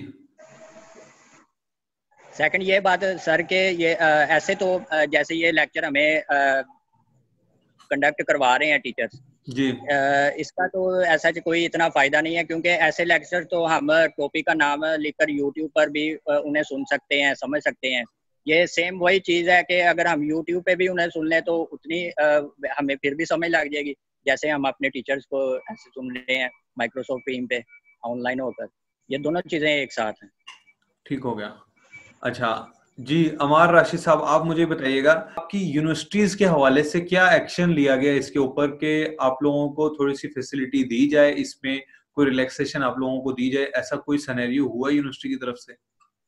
सेकंड ये बात सर के ये अ, ऐसे तो अ, जैसे ये लेक्चर हमें कंडक्ट करवा रहे हैं टीचर्स, जी इसका तो ऐसा कोई इतना फायदा नहीं है, क्योंकि ऐसे लेक्चर तो हम टॉपिक का नाम लिखकर यूट्यूब पर भी अ, उन्हें सुन सकते हैं, समझ सकते हैं। ये सेम वही चीज़ है कि अगर हम यूट्यूब पे भी उन्हें सुन लें तो उतनी अ, हमें फिर भी समझ लग जाएगी, जैसे हम अपने टीचर्स को ऐसे सुन रहे हैं माइक्रोसॉफ्ट टीम पे ऑनलाइन होकर, ये दोनों चीज़ें एक साथ हैं। ठीक हो गया। अच्छा जी, अमार राशिद साहब आप मुझे बताइएगा, आपकी यूनिवर्सिटीज के हवाले से क्या एक्शन लिया गया इसके ऊपर कि आप लोगों को थोड़ी सी फैसिलिटी दी जाए, इसमें कोई रिलैक्सेशन आप लोगों को दी जाए, ऐसा कोई सिनेरियो हुआ यूनिवर्सिटी की तरफ से?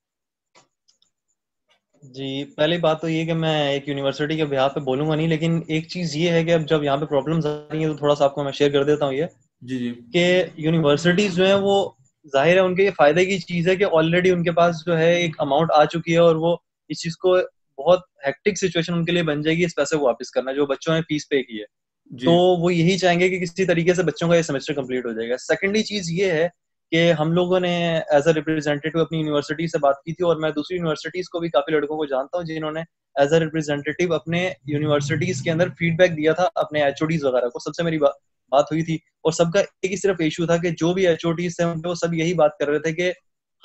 जी, पहली बात तो ये कि मैं एक यूनिवर्सिटी के बिहाफ पे बोलूंगा नहीं, लेकिन एक चीज ये है कि अब जब यहाँ पे प्रॉब्लम्स आ रही हैं तो थोड़ा सा आपको मैं शेयर कर देता हूँ ये जी जी कि यूनिवर्सिटीज जो है वो जाहिर है उनके ये फायदे की चीज है कि ऑलरेडी उनके पास जो है एक अमाउंट आ चुकी है, और वो इस चीज को बहुत हेक्टिक सिचुएशन उनके लिए बन जाएगी इस पैसे को वापस करना जो बच्चों ने फीस पे की है। जी तो वो यही चाहेंगे कि किसी तरीके से बच्चों का ये सेमेस्टर कंप्लीट हो जाएगा। सेकेंडली चीज ये है कि हम लोगों ने एज अ रिप्रेजेंटेटिव अपनी यूनिवर्सिटी से बात की थी, और मैं दूसरी यूनिवर्सिटीज को भी काफी लड़कों को जानता हूँ जिन्होंने एज अ रिप्रेजेंटेटिव अपने यूनिवर्सिटीज के अंदर फीडबैक दिया था अपने एचओडीज वगैरह को। सबसे मेरी बा, बात हुई थी और सबका एक ही सिर्फ इशू था कि जो भी एचओडीज थे वो सब यही बात कर रहे थे कि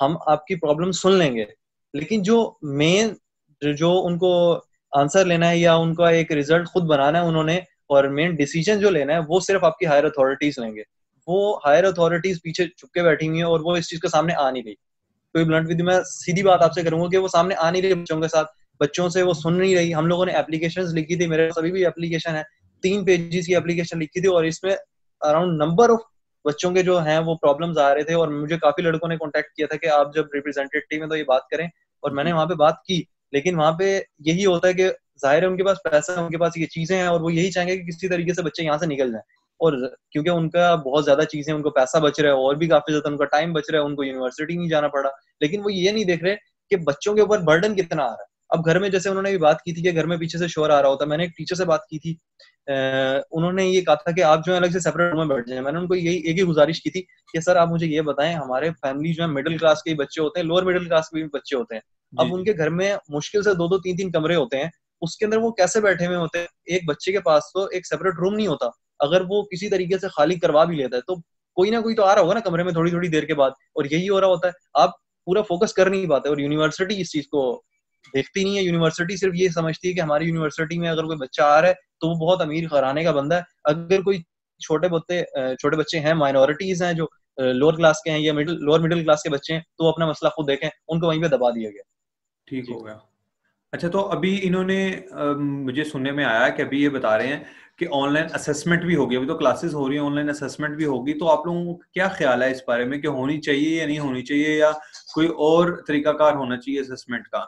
हम आपकी प्रॉब्लम सुन लेंगे, लेकिन जो मेन जो उनको आंसर लेना है या उनका एक रिजल्ट खुद बनाना है उन्होंने, और मेन डिसीजन जो लेना है वो सिर्फ आपकी हायर अथॉरिटीज लेंगे। वो हायर अथॉरिटीज पीछे छुप के बैठी हुई है और वो इस चीज के सामने आ नहीं रही। कोई ब्लंट विद मैं सीधी बात आपसे करूंगा कि वो सामने आ नहीं रही बच्चों के साथ, बच्चों से वो सुन नहीं रही। हम लोगों ने एप्लीकेशंस लिखी थी, मेरे पास अभी भी एप्लीकेशन है, तीन पेजेस की एप्लीकेशन लिखी थी, और इसमें अराउंड नंबर ऑफ बच्चों के जो हैं वो प्रॉब्लम्स आ रहे थे, और मुझे काफी लड़कों ने कांटेक्ट किया था कि आप जब रिप्रेजेंटेटिव में तो ये बात करें, और मैंने वहां पे बात की। लेकिन वहां पे यही होता है कि जाहिर है उनके पास पैसा है, उनके पास ये चीजें हैं, और वो यही चाहेंगे कि किसी तरीके से बच्चे यहाँ से निकल जाएं। और क्योंकि उनका बहुत ज्यादा चीजें, उनको पैसा बच रहा है और भी काफी ज्यादा उनका टाइम बच रहा है, उनको यूनिवर्सिटी नहीं जाना पड़ा, लेकिन वो ये नहीं देख रहे कि बच्चों के ऊपर बर्डन कितना आ रहा है। अब घर में, जैसे उन्होंने भी बात की थी कि घर में पीछे से शोर आ रहा होता, मैंने एक टीचर से बात की थी, अः उन्होंने ये कहा था कि आप जो है अलग से सेपरेट रूम में बैठ जाएं। मैंने उनको यही एक ही गुजारिश की थी कि सर आप मुझे ये बताएं, हमारे फैमिली जो है मिडिल क्लास के बच्चे होते हैं, लोअर मिडिल क्लास के भी बच्चे होते हैं, जी अब जी। उनके घर में मुश्किल से दो दो तीन तीन कमरे होते हैं, उसके अंदर वो कैसे बैठे हुए होते हैं? एक बच्चे के पास तो एक सेपरेट रूम नहीं होता, अगर वो किसी तरीके से खाली करवा भी लेता है तो कोई ना कोई तो आ रहा होगा ना कमरे में थोड़ी थोड़ी देर के बाद, और यही हो रहा होता है। आप पूरा फोकस कर नहीं पाते, और यूनिवर्सिटी इस चीज को देखती नहीं है। यूनिवर्सिटी सिर्फ ये समझती है कि हमारी यूनिवर्सिटी में अगर कोई बच्चा आ रहा है तो वो बहुत अमीर घराने का बंदा है। अगर कोई छोटे बच्चे छोटे बच्चे हैं, माइनॉरिटीज हैं, जो लोअर क्लास के हैं या मिडिल लोअर मिडिल क्लास के बच्चे हैं, तो वो अपना मसला खुद देखें, उनको वहीं पे दबा दिया गया। ठीक जी हो गया। अच्छा, तो अभी इन्होंने अ, मुझे सुनने में आया कि अभी ये बता रहे हैं कि ऑनलाइन असेसमेंट भी होगी। अभी तो क्लासेस हो रही है, ऑनलाइन असेसमेंट भी होगी, तो आप लोगों को क्या ख्याल है इस बारे में कि होनी चाहिए या नहीं होनी चाहिए, या कोई और तरीकाकार होना चाहिए असेसमेंट का?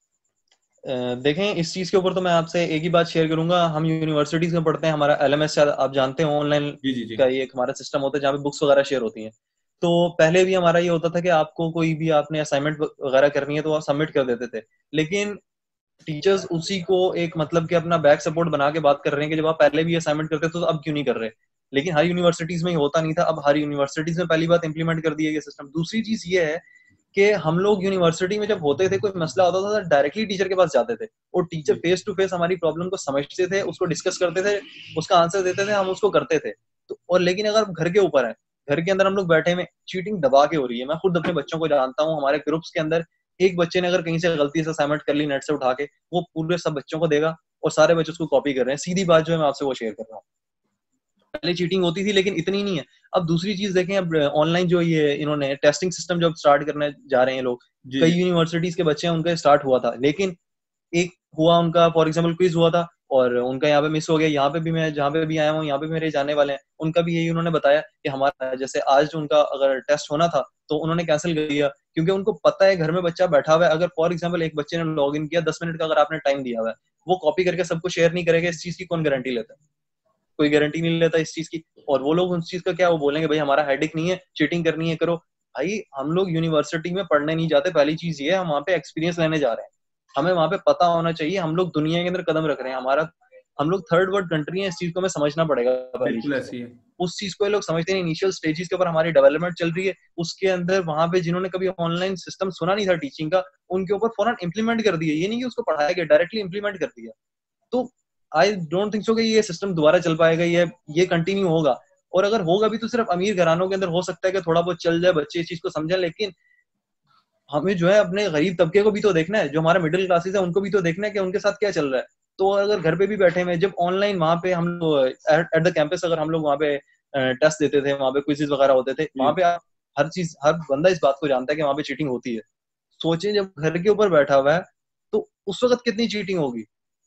देखें, इस चीज के ऊपर तो मैं आपसे एक ही बात शेयर करूंगा। हम यूनिवर्सिटीज में पढ़ते हैं, हमारा एलएमएस आप जानते हो, ऑनलाइन जी जी जी। का ये एक हमारा सिस्टम होता है जहाँ पे बुक्स वगैरह शेयर होती हैं। तो पहले भी हमारा ये होता था कि आपको कोई भी आपने असाइनमेंट वगैरह करनी है तो आप सबमिट कर देते थे, लेकिन टीचर्स उसी को एक मतलब कि अपना बैक सपोर्ट बना के बात कर रहे हैं कि जब आप पहले भी असाइनमेंट करते थे तो अब क्यों नहीं कर रहे। लेकिन हर यूनिवर्सिटीज में ये होता नहीं था, अब हर यूनिवर्सिटीज में पहली बात इंप्लीमेंट कर दिया गया सिस्टम। दूसरी चीज ये है कि हम लोग यूनिवर्सिटी में जब होते थे, कोई मसला होता था तो डायरेक्टली टीचर के पास जाते थे, और teacher ji face to face हमारी प्रॉब्लम को समझते थे, उसको डिस्कस करते थे, उसका आंसर देते थे, हम उसको करते थे। तो और लेकिन अगर घर के ऊपर है, घर के अंदर हम लोग बैठे में, चीटिंग दबा के हो रही है। मैं खुद अपने बच्चों को जानता हूँ, हमारे ग्रुप्स के अंदर एक बच्चे ने अगर कहीं से गलती से असाइनमेंट कर ली नेट से उठा के, वो पूरे सब बच्चों को देगा और सारे बच्चे उसको कॉपी कर रहे हैं। सीधी बात जो है मैं आपसे वो शेयर कर रहा हूँ। पहले चीटिंग होती थी लेकिन इतनी नहीं है। अब दूसरी चीज देखें, अब ऑनलाइन जो ये इन्होंने टेस्टिंग सिस्टम जब स्टार्ट करने जा रहे हैं लोग, जी कई जी। यूनिवर्सिटीज के बच्चे हैं उनका स्टार्ट हुआ था, लेकिन एक हुआ उनका, फॉर एग्जाम्पल क्विज हुआ था और उनका यहाँ पे मिस हो गया। यहाँ पे भी मैं जहाँ पे भी आया हूँ, यहाँ पे मेरे जाने वाले हैं, उनका भी यही उन्होंने बताया कि हमारा जैसे आज उनका अगर टेस्ट होना था तो उन्होंने कैंसिल कर दिया, क्योंकि उनको पता है घर में बच्चा बैठा हुआ है। अगर फॉर एग्जाम्पल एक बच्चे ने लॉग इन किया, दस मिनट का अगर आपने टाइम दिया हुआ है, वो कॉपी करके सबको शेयर नहीं करेगा, इस चीज की कौन गारंटी लेता है? कोई गारंटी नहीं लेता इस चीज की। और वो लोग उस चीज का क्या, वो बोलेंगे भाई हमारा हेडिक नहीं है, चीटिंग करनी है करो। भाई हम लोग यूनिवर्सिटी में पढ़ने नहीं जाते, पहली चीज ये है, हम वहाँ पे एक्सपीरियंस लेने जा रहे हैं। हमें वहाँ पे पता होना चाहिए हम लोग दुनिया के अंदर कदम रख रहे हैं, हमारा हम लोग थर्ड वर्ल्ड कंट्री है, इस चीज को हमें समझना पड़ेगा पहली बिल्कुल चीज तो। ऐसी है। उस चीज को ये लोग समझते नहीं, इनिशियल स्टेजेस के ऊपर हमारी डेवलपमेंट चल रही है, उसके अंदर वहां पे जिन्होंने कभी ऑनलाइन सिस्टम सुना नहीं था टीचिंग का, उनके ऊपर फौरन इंप्लीमेंट कर दिया। ये नहीं कि उसको पढ़ाया गया, डायरेक्टली इंप्लीमेंट कर दिया। तो आई डोंट थिंक सो कि ये सिस्टम दोबारा चल पाएगा, ये ये कंटिन्यू होगा। और अगर होगा भी तो सिर्फ अमीर घरानों के अंदर हो सकता है कि थोड़ा बहुत चल जाए, बच्चे इस चीज को समझें। लेकिन हमें जो है अपने गरीब तबके को भी तो देखना है, जो हमारा मिडिल क्लासेस है उनको भी तो देखना है कि उनके साथ क्या चल रहा है। तो अगर घर पे भी बैठे हुए, जब ऑनलाइन वहां पे हम लोग एट द कैंपस, अगर हम लोग वहां पे टेस्ट देते थे, वहां पे क्विज़ेस वगैरह होते थे, वहां जी पे आप हर चीज, हर बंदा इस बात को जानता है कि वहां पे चीटिंग होती है। सोचिए जब घर के ऊपर बैठा हुआ है तो उस वक्त कितनी चीटिंग होगी।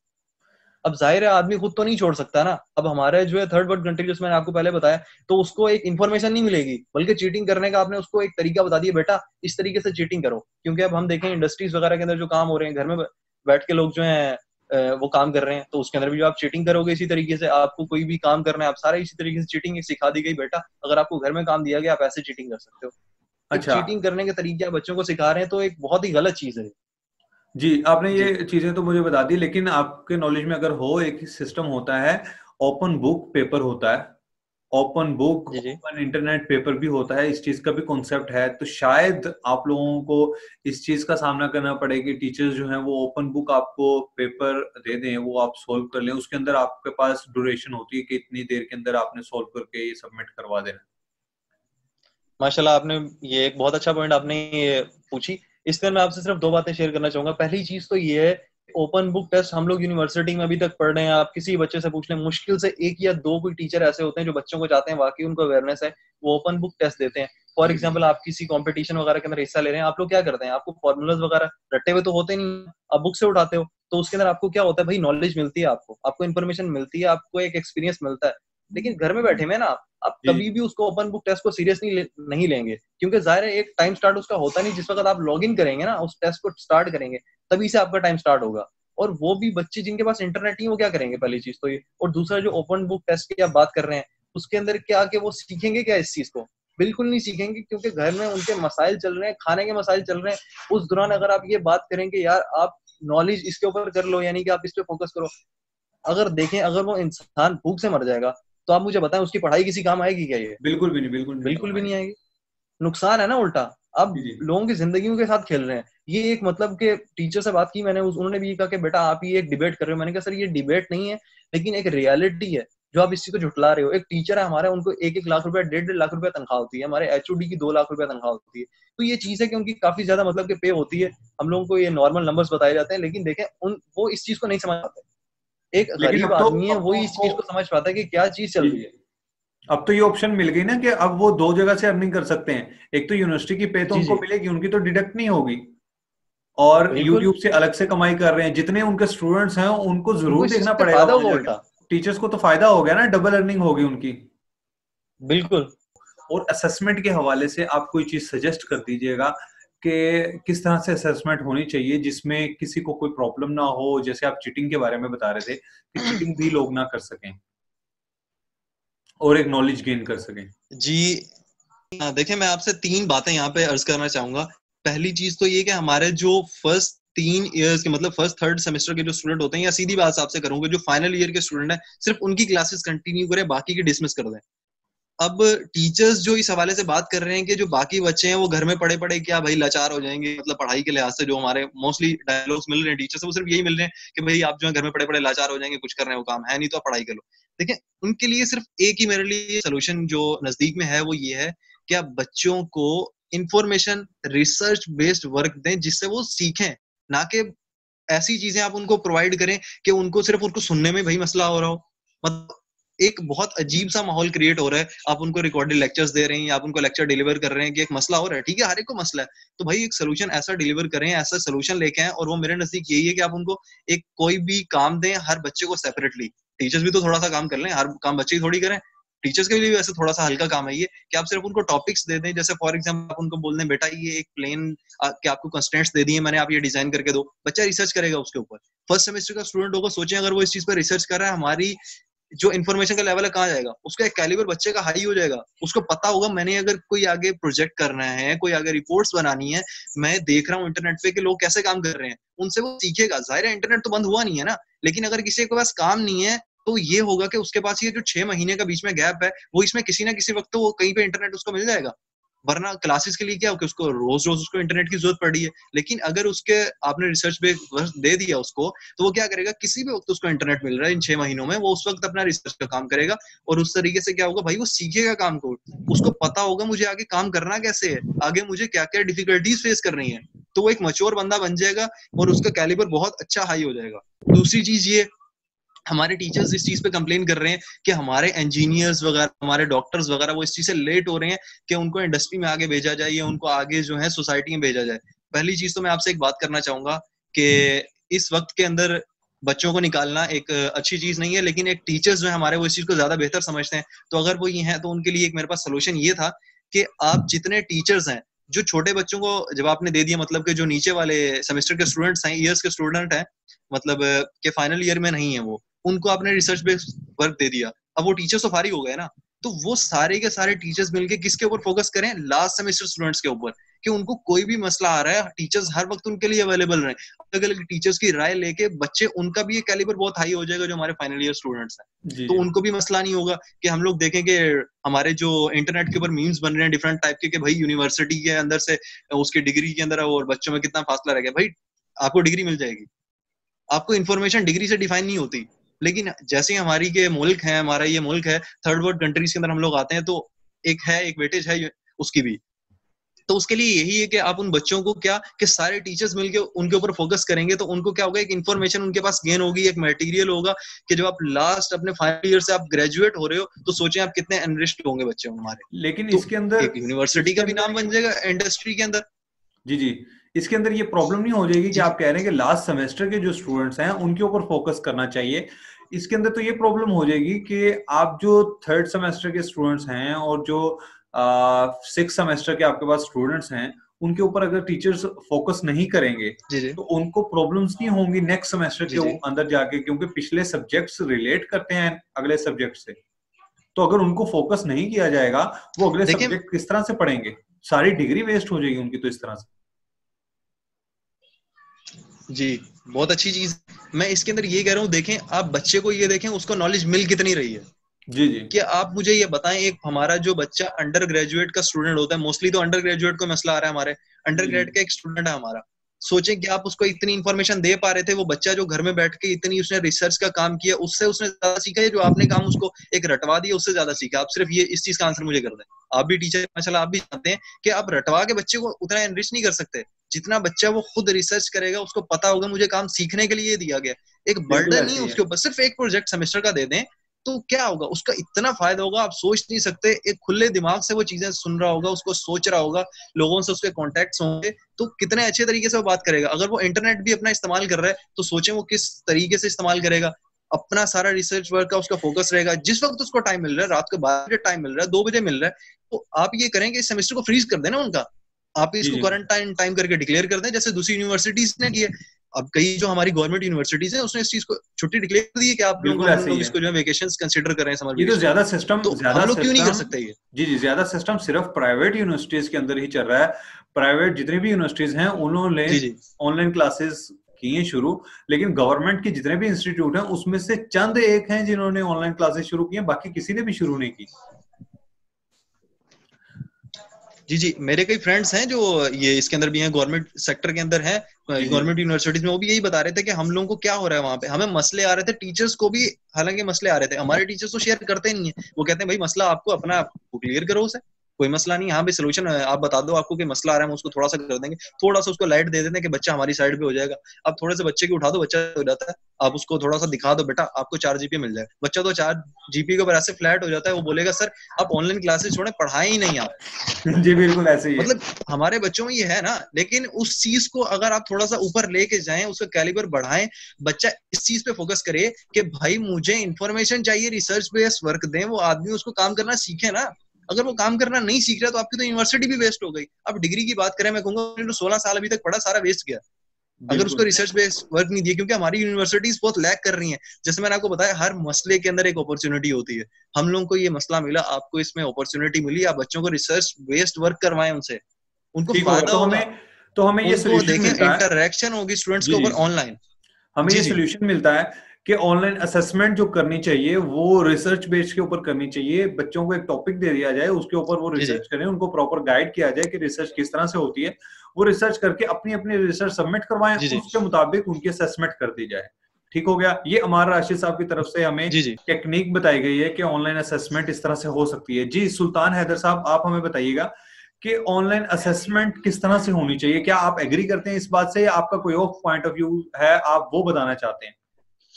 अब जाहिर है आदमी खुद तो नहीं छोड़ सकता ना। अब हमारे जो है थर्ड वर्ल्ड कंट्री, जैसे मैंने आपको पहले बताया, तो उसको एक इन्फॉर्मेशन नहीं मिलेगी, बल्कि चीटिंग करने का आपने उसको एक तरीका बता दिया, बेटा इस तरीके से चीटिंग करो। क्योंकि अब हम देखें इंडस्ट्रीज वगैरह के अंदर जो काम हो रहे हैं, घर में बैठ के लोग जो है वो काम कर रहे हैं, तो उसके अंदर भी जो आप चीटिंग करोगे इसी तरीके से, आपको कोई भी काम करना है, आप सारे इसी तरीके से चीटिंग सिखा दी गई, बेटा अगर आपको घर में काम दिया गया आप ऐसे चीटिंग कर सकते हो। एक अच्छा। चीटिंग करने के तरीके आप बच्चों को सिखा रहे हैं, तो एक बहुत ही गलत चीज है। जी, आपने जी ये चीजें तो मुझे बता दी, लेकिन आपके नॉलेज में अगर हो, एक सिस्टम होता है, ओपन बुक पेपर होता है, ओपन बुक, जी जी ओपन इंटरनेट पेपर भी होता है, इस चीज का भी कॉन्सेप्ट है। तो शायद आप लोगों को इस चीज का सामना करना पड़े कि टीचर्स जो हैं वो ओपन बुक आपको पेपर दे दें, वो आप सोल्व कर लें। उसके अंदर आपके पास ड्यूरेशन होती है कि इतनी देर के अंदर आपने सोल्व करके ये सबमिट करवा देना। माशाल्लाह आपने ये एक बहुत अच्छा पॉइंट आपने ये पूछी। इस पर मैं आपसे सिर्फ दो बातें शेयर करना चाहूंगा। पहली चीज तो ये है, ओपन बुक टेस्ट हम लोग यूनिवर्सिटी में अभी तक पढ़ रहे हैं। आप किसी बच्चे से पूछ लें, मुश्किल से एक या दो कोई टीचर ऐसे होते हैं जो बच्चों को चाहते हैं वाकई उनको अवेयरनेस है, वो ओपन बुक टेस्ट देते हैं। फॉर एग्जाम्पल आप किसी कॉम्पिटिशन वगैरह के अंदर हिस्सा ले रहे हैं, आप लोग क्या करते हैं, आपको फॉर्मूलाज वगैरह रट्टे हुए तो होते नहीं, आप बुक से उठाते हो, तो उसके अंदर आपको क्या होता है भाई, नॉलेज मिलती है, आपको आपको इन्फॉर्मेशन मिलती है, आपको एक एक्सपीरियंस मिलता है। लेकिन घर में बैठे में ना आप कभी भी उसको ओपन बुक टेस्ट को सीरियसली ले, नहीं लेंगे, क्योंकि जाहिर है एक टाइम स्टार्ट उसका होता नहीं। जिस वक्त आप लॉग इन करेंगे ना, उस टेस्ट को स्टार्ट करेंगे, तभी से आपका टाइम स्टार्ट होगा। और वो भी बच्चे जिनके पास इंटरनेट नहीं, वो क्या करेंगे, पहली चीज तो ये। और दूसरा, जो ओपन बुक टेस्ट की आप बात कर रहे हैं, उसके अंदर क्या कि वो सीखेंगे क्या इस चीज को? बिल्कुल नहीं सीखेंगे, क्योंकि घर में उनके मसाइल चल रहे हैं, खाने के मसाइल चल रहे हैं। उस दौरान अगर आप ये बात करेंगे यार आप नॉलेज इसके ऊपर कर लो, यानी कि आप इस पे फोकस करो, अगर देखें अगर वो इंसान भूख से मर जाएगा तो आप मुझे बताएं उसकी पढ़ाई किसी काम आएगी क्या? ये बिल्कुल भी नहीं, बिल्कुल नहीं, बिल्कुल भी नहीं आएगी। नुकसान है ना उल्टा, आप लोगों की जिंदगियों के साथ खेल रहे हैं। ये एक मतलब के टीचर से बात की मैंने, उन्होंने भी कहा कि बेटा आप ये एक डिबेट कर रहे हो। मैंने कहा सर ये डिबेट नहीं है, लेकिन एक रियलिटी है जो आप इस चीज को झुटला रहे हो। एक टीचर है हमारा, उनको एक एक लाख रुपया, डेढ़ डेढ़ लाख रुपया तनख्वाह होती है, हमारे एचओडी की दो लाख रुपया तनख्वाह होती है। तो ये चीज है कि उनकी काफी ज्यादा मतलब के पे होती है। हम लोगों को ये नॉर्मल नंबर्स बताए जाते हैं, लेकिन देखें उन वो इस चीज को नहीं समझ पाते। एक लेकिन गरीब अब तो आदमी है, अब वो तो इस चीज को समझ पाता है कि क्या चीज चल रही है। अब तो ये ऑप्शन मिल गई ना कि अब वो दो जगह से अर्निंग कर सकते हैं। एक तो यूनिवर्सिटी की पे तो जी उनको जी मिलेगी, उनकी तो डिडक्ट नहीं होगी, और बिल्कुल, यूट्यूब से अलग से कमाई कर रहे हैं। जितने उनके स्टूडेंट्स हैं उनको उनको जरूर इस चीज देखना से पड़ेगा फायदा वहां होगा जाके। उल्टा। टीचर्स को तो फायदा हो गया ना, डबल अर्निंग होगी उनकी। बिल्कुल। और असेसमेंट के हवाले से आप कोई चीज सजेस्ट कर दीजिएगा कि किस तरह से असेसमेंट होनी चाहिए जिसमें किसी को कोई प्रॉब्लम ना हो। जैसे आप चीटिंग के बारे में बता रहे थे कि चीटिंग भी लोग ना कर सकें और एक नॉलेज गेन कर सकें। जी हाँ, देखिए मैं आपसे तीन बातें यहाँ पे अर्ज करना चाहूंगा। पहली चीज तो ये कि हमारे जो फर्स्ट तीन इयर्स के मतलब फर्स्ट थर्ड सेमेस्टर के जो स्टूडेंट होते हैं, या सीधी बात आपसे करूंगा जो फाइनल ईयर के स्टूडेंट हैं, सिर्फ उनकी क्लासेस कंटिन्यू करें, बाकी की डिसमिस कर दें। अब टीचर्स जो इस हवाले से बात कर रहे हैं कि जो बाकी बच्चे हैं वो घर में पढ़े पढ़े क्या भाई लाचार हो जाएंगे, मतलब पढ़ाई के लिहाज से जो हमारे मोस्टली डायलॉग्स मिल रहे हैं टीचर से, वो सिर्फ यही मिल रहे हैं कि भाई आप जो है घर में पढ़े पढ़े लाचार हो जाएंगे, कुछ कर रहे हो काम है नहीं तो आप पढ़ाई कर लो। देखिए उनके लिए सिर्फ एक ही मेरे लिए सोल्यूशन जो नजदीक में है वो ये है कि आप बच्चों को इंफॉर्मेशन रिसर्च बेस्ड वर्क दें जिससे वो सीखें, ना कि ऐसी चीजें आप उनको प्रोवाइड करें कि उनको सिर्फ उनको सुनने में भाई मसला हो रहा हो। मतलब एक बहुत अजीब सा माहौल क्रिएट हो रहा है। आप उनको रिकॉर्डेड लेक्चर्स दे रहे हैं या आप उनको लेक्चर डिलीवर कर रहे हैं कि एक मसला हो रहा है, ठीक है हर एक को मसला है, तो भाई एक सोल्यूशन ऐसा डिलीवर करें, ऐसा सोल्यूशन लेके आए। और वो मेरे नजदीक यही है कि आप उनको एक कोई भी काम दें हर बच्चे को सेपरेटली। टीचर्स भी तो थोड़ा सा काम कर लें, हर काम बच्चे ही थोड़ी करें। टीचर्स के लिए भी वैसे थोड़ा सा हल्का काम है ये कि आप सिर्फ उनको टॉपिक्स दे दें। जैसे फॉर एग्जाम्पल आप उनको बोल दें बेटा ये एक प्लेन कि आपको कंस्ट्रेंट्स दे दिए मैंने, आप ये डिजाइन करके दो, बच्चा रिसर्च करेगा उसके ऊपर। फर्स्ट सेमेस्टर का स्टूडेंट होगा, सोचें अगर वो इस चीज पर रिसर्च कर रहा है, हमारी जो इन्फॉर्मेशन का लेवल है कहाँ जाएगा, उसका एक कैलिबर बच्चे का हाई हो जाएगा। उसको पता होगा मैंने अगर कोई आगे प्रोजेक्ट करना है, कोई आगे रिपोर्ट्स बनानी है, मैं देख रहा हूँ इंटरनेट पे कि लोग कैसे काम कर रहे हैं, उनसे वो सीखेगा। जाहिर है इंटरनेट तो बंद हुआ नहीं है ना, लेकिन अगर किसी के पास काम नहीं है तो ये होगा कि उसके पास ये जो छह महीने का बीच में गैप है, वो इसमें किसी ना किसी वक्त तो वो कहीं पे इंटरनेट उसको मिल जाएगा। वरना क्लासेस के लिए क्या हो कि उसको रोज रोज उसको इंटरनेट की जरूरत पड़ रही है। लेकिन अगर उसके आपने रिसर्च पे दे दिया उसको, तो वो क्या करेगा, किसी भी वक्त उसको इंटरनेट मिल रहा है इन छह महीनों में, वो उस वक्त अपना रिसर्च का काम करेगा। और उस तरीके से क्या होगा भाई, वो सीखेगा काम को, उसको पता होगा मुझे आगे काम करना कैसे है, आगे मुझे क्या क्या डिफिकल्टीज फेस कर रही है, तो वो एक मैच्योर बंदा बन जाएगा और उसका कैलिबर बहुत अच्छा हाई हो जाएगा। दूसरी चीज ये, हमारे टीचर्स इस चीज पे कंप्लेन कर रहे हैं कि हमारे इंजीनियर्स वगैरह, हमारे डॉक्टर्स वगैरह वो इस चीज से लेट हो रहे हैं कि उनको इंडस्ट्री में आगे भेजा जाए या उनको आगे जो है सोसाइटी में भेजा जाए। पहली चीज तो मैं आपसे एक बात करना चाहूंगा कि इस वक्त के अंदर बच्चों को निकालना एक अच्छी चीज नहीं है, लेकिन एक टीचर्स जो है हमारे वो इस चीज को ज्यादा बेहतर समझते हैं। तो अगर वो ये हैं तो उनके लिए एक मेरे पास सोल्यूशन ये था कि आप जितने टीचर्स हैं जो छोटे बच्चों को जब आपने दे दिया, मतलब कि जो नीचे वाले सेमेस्टर के स्टूडेंट्स हैं, ईयर्स के स्टूडेंट हैं, मतलब के फाइनल ईयर में नहीं है वो, उनको आपने रिसर्च बेस्ड वर्क दे दिया, अब वो टीचर्स तो फारिग हो गए ना, तो वो सारे के सारे टीचर्स मिलके किसके ऊपर फोकस करें, लास्ट सेमेस्टर स्टूडेंट्स के ऊपर, कि उनको कोई भी मसला आ रहा है टीचर्स हर वक्त उनके लिए अवेलेबल रहे। अलग अलग टीचर्स की राय लेके बच्चे, उनका भी एक कैलिबर बहुत हाई हो जाएगा जो हमारे फाइनल ईयर स्टूडेंट्स हैं, तो उनको भी मसला नहीं होगा कि हम लोग देखें कि हमारे जो इंटरनेट के ऊपर मीम्स बन रहे हैं डिफरेंट टाइप के कि भाई यूनिवर्सिटी के अंदर से उसके डिग्री के अंदर और बच्चों में कितना फासला रह गया। भाई आपको डिग्री मिल जाएगी, आपको इन्फॉर्मेशन डिग्री से डिफाइन नहीं होती। लेकिन जैसे हमारी के मुल्क है, हमारा ये मुल्क है, थर्ड वर्ल्ड कंट्रीज के अंदर हम लोग आते हैं, तो एक है एक वेटेज है उसकी भी। तो उसके लिए यही है कि आप उन बच्चों को क्या कि सारे टीचर्स मिलके उनके ऊपर फोकस करेंगे तो उनको क्या होगा, एक इन्फॉर्मेशन उनके पास गेन होगी, एक मटेरियल होगा कि जब आप लास्ट अपने फाइनल ईयर से आप ग्रेजुएट हो रहे हो तो सोचें आप कितने एनरिच्ड होंगे बच्चे हमारे। लेकिन तो इसके अंदर एक यूनिवर्सिटी का भी नाम बन जाएगा इंडस्ट्री के अंदर। जी जी, इसके अंदर ये प्रॉब्लम नहीं हो जाएगी कि आप कह रहे हैं कि लास्ट सेमेस्टर के जो स्टूडेंट्स हैं उनके ऊपर फोकस करना चाहिए। इसके अंदर तो ये प्रॉब्लम हो जाएगी कि आप जो थर्ड सेमेस्टर के स्टूडेंट्स हैं और जो सिक्स सेमेस्टर के आपके पास स्टूडेंट्स हैं उनके ऊपर अगर टीचर्स फोकस नहीं करेंगे जी जी तो उनको प्रॉब्लम्स नहीं होंगी नेक्स्ट सेमेस्टर जी के जी अंदर जाके, क्योंकि पिछले सब्जेक्ट्स रिलेट करते हैं अगले सब्जेक्ट से। तो अगर उनको फोकस नहीं किया जाएगा वो अगले देखिए सब्जेक्ट किस तरह से पढ़ेंगे, सारी डिग्री वेस्ट हो जाएगी उनकी तो इस तरह से। जी, बहुत अच्छी चीज। मैं इसके अंदर ये कह रहा हूँ, देखें आप बच्चे को ये देखें उसको नॉलेज मिल कितनी रही है। जी जी, कि आप मुझे ये बताएं, एक हमारा जो बच्चा अंडर ग्रेजुएट का स्टूडेंट होता है, मोस्टली तो अंडर ग्रेजुएट को मसला आ रहा है, हमारे अंडर ग्रेजुएट का एक स्टूडेंट है हमारा, सोचें कि आप उसको इतनी इन्फॉर्मेशन दे पा रहे थे, वो बच्चा जो घर में बैठ के इतनी उसने रिसर्च का काम किया, उससे उसने ज्यादा सीखा है जो आपने काम उसको एक रटवा दिया उससे ज्यादा सीखा। आप सिर्फ ये इस चीज का आंसर मुझे कर दें। आप भी टीचर माशाल्लाह, आप भी जानते हैं कि आप रटवा के बच्चे को उतना एनरिच नहीं कर सकते जितना बच्चा वो खुद रिसर्च करेगा, उसको पता होगा मुझे काम सीखने के लिए दिया गया, एक बिल्कुल बर्डन नहीं ऐसे है ही है। उसके ऊपर, सिर्फ एक प्रोजेक्ट सेमेस्टर का दे दें तो क्या होगा, उसका इतना फायदा होगा आप सोच नहीं सकते। एक खुले दिमाग से वो चीजें सुन रहा होगा, उसको सोच रहा होगा, लोगों से उसके कॉन्टेक्ट्स होंगे तो कितने अच्छे तरीके से वो बात करेगा। अगर वो इंटरनेट भी अपना इस्तेमाल कर रहा है तो सोचें वो किस तरीके से इस्तेमाल करेगा। अपना सारा रिसर्च वर्क का उसका फोकस रहेगा, जिस वक्त उसको टाइम मिल रहा है, रात को बारह बजे टाइम मिल रहा है, दो बजे मिल रहा है, तो आप ये करें कि इस सेमेस्टर को फ्रीज कर देना उनका, आप जी इसको जी, क्वारंटाइन टाइम करके डिक्लेयर कर दें जैसे दूसरी यूनिवर्सिटीज ने किया। अब कई जो हमारी गवर्नमेंट यूनिवर्सिटीज हैं उसने इस चीज को छुट्टी डिक्लेयर कर दी है कि आप लोग बिल्कुल हम ऐसे ही लोग है। इसको जो है वेकेशंस कंसीडर कर रहे हैं, समर ये तो वेकेशन। ज्यादा सिस्टम तो ज्यादा हम लोग क्यों नहीं कर सिस्टम सकते ये? जी जी, ज्यादा सिस्टम सिर्फ प्राइवेट यूनिवर्सिटीज के अंदर ही चल रहा है। प्राइवेट जितनी भी यूनिवर्सिटीज हैं उन्होंने जी जी ऑनलाइन क्लासेस की हैं शुरू, लेकिन गवर्नमेंट के जितने भी इंस्टीट्यूट हैं उसमें से चंद एक हैं जिन्होंने ऑनलाइन क्लासेस शुरू की हैं, बाकी किसी ने भी शुरू नहीं की। जी जी, मेरे कई फ्रेंड्स हैं जो ये इसके अंदर भी हैं, गवर्नमेंट सेक्टर के अंदर हैं, जी जी, गवर्नमेंट यूनिवर्सिटीज में, वो भी यही बता रहे थे कि हम लोगों को क्या हो रहा है वहां पे, हमें मसले आ रहे थे, टीचर्स को भी हालांकि मसले आ रहे थे, हमारे टीचर्स तो शेयर करते नहीं है, वो कहते हैं भाई मसला आपको अपना क्लियर करो उसे, कोई मसला नहीं, यहाँ पे सोल्यूशन आप बता दो, आपको कोई मसला आ रहा है हम उसको थोड़ा सा कर देंगे, थोड़ा सा उसको लाइट दे देते हैं कि बच्चा हमारी साइड पे हो जाएगा। अब थोड़े से बच्चे की उठा दो, बच्चा हो जाता है, आप उसको थोड़ा सा दिखा दो, बेटा आपको चार जीपी मिल जाए, बच्चा तो चार जीपी के ऊपर ऐसे फ्लैट हो जाता है, वो बोलेगा सर आप ऑनलाइन क्लासेस छोड़े, पढ़ाए ही नहीं आप। जी बिल्कुल ऐसे ही है। मतलब हमारे बच्चों में ये है ना, लेकिन उस चीज को अगर आप थोड़ा सा ऊपर लेके जाएं, उसका कैलिबर बढ़ाएं, बच्चा इस चीज पे फोकस करे कि भाई मुझे इंफॉर्मेशन चाहिए, रिसर्च बेस्ड वर्क दें, वो आदमी उसको काम करना सीखे ना। अगर वो काम करना नहीं सीख रहा तो आपकी तो यूनिवर्सिटी भी वेस्ट हो गई। अब डिग्री की बात करें, मैं कहूंगा सोलह साल अभी तक पढ़ा सारा वेस्ट गया अगर उसको बिल्कुल रिसर्च बेस्ड वर्क नहीं दिया, क्योंकि हमारी यूनिवर्सिटीज बहुत लैक कर रही हैं। जैसे मैंने आपको बताया, हर मसले के अंदर एक अपॉर्चुनिटी होती है, हम लोगों को ये मसला मिला, आपको इसमें अपॉर्चुनिटी मिली, आप बच्चों को रिसर्च बेस्ड वर्क करवाएं, उनसे उनको ठीक होगा। फायदा तो होगा, हमें तो हमें ये उनको सोल्यूशन देखें मिलता है। इंटरेक्शन होगी स्टूडेंट्स जी के जी, ऊपर ऑनलाइन। हमें जी ये जी सोल्यूशन मिलता है कि ऑनलाइन असेसमेंट जो करनी चाहिए वो रिसर्च बेस के ऊपर करनी चाहिए। बच्चों को एक टॉपिक दे दिया जाए, उसके ऊपर वो जी जी रिसर्च करें, उनको प्रॉपर गाइड किया जाए कि रिसर्च किस तरह से होती है, वो रिसर्च करके अपनी अपनी रिसर्च सबमिट करवाएं, जी जी उसके मुताबिक उनकी असेसमेंट कर दी जाए। ठीक हो गया। ये अमार राशिद साहब की तरफ से हमें जी जी टेक्निक बताई गई है कि ऑनलाइन असेसमेंट इस तरह से हो सकती है। जी सुल्तान हैदर साहब, आप हमें बताइएगा कि ऑनलाइन असेसमेंट किस तरह से होनी चाहिए। क्या आप एग्री करते हैं इस बात से या आपका कोई और पॉइंट ऑफ व्यू है, आप वो बताना चाहते हैं?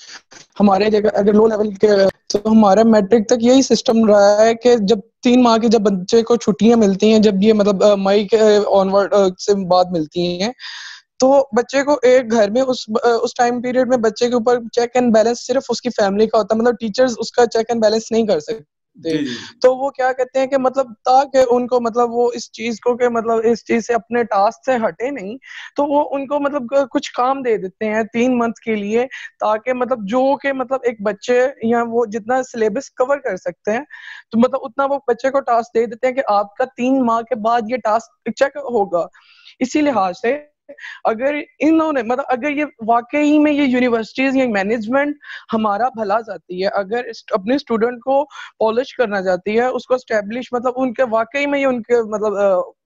हमारे जगह अगर लो लेवल के तो हमारा मैट्रिक तक यही सिस्टम रहा है कि जब तीन माह की जब बच्चे को छुट्टियां मिलती हैं, जब ये मतलब मई के ऑनवर्ड से बाद मिलती हैं, तो बच्चे को एक घर में उस उस टाइम पीरियड में बच्चे के ऊपर चेक एंड बैलेंस सिर्फ उसकी फैमिली का होता है, मतलब टीचर्स उसका चेक एंड बैलेंस नहीं कर सकते। जी जी, तो वो क्या कहते हैं कि मतलब ताकि उनको मतलब वो इस चीज को के मतलब इस चीज से अपने टास्क से हटे नहीं, तो वो उनको मतलब कुछ काम दे देते हैं तीन मंथ के लिए, ताकि मतलब जो के मतलब एक बच्चे या वो जितना सिलेबस कवर कर सकते हैं, तो मतलब उतना वो बच्चे को टास्क दे देते हैं कि आपका तीन माह के बाद ये टास्क चेक होगा। इसी लिहाज से अगर इन्होंने मतलब अगर ये वाकई में ये यूनिवर्सिटीज या मैनेजमेंट हमारा भला चाहती है, अगर अपने स्टूडेंट को पॉलिश करना चाहती है, उसको स्टैब्लिश मतलब उनके वाकई में ये उनके मतलब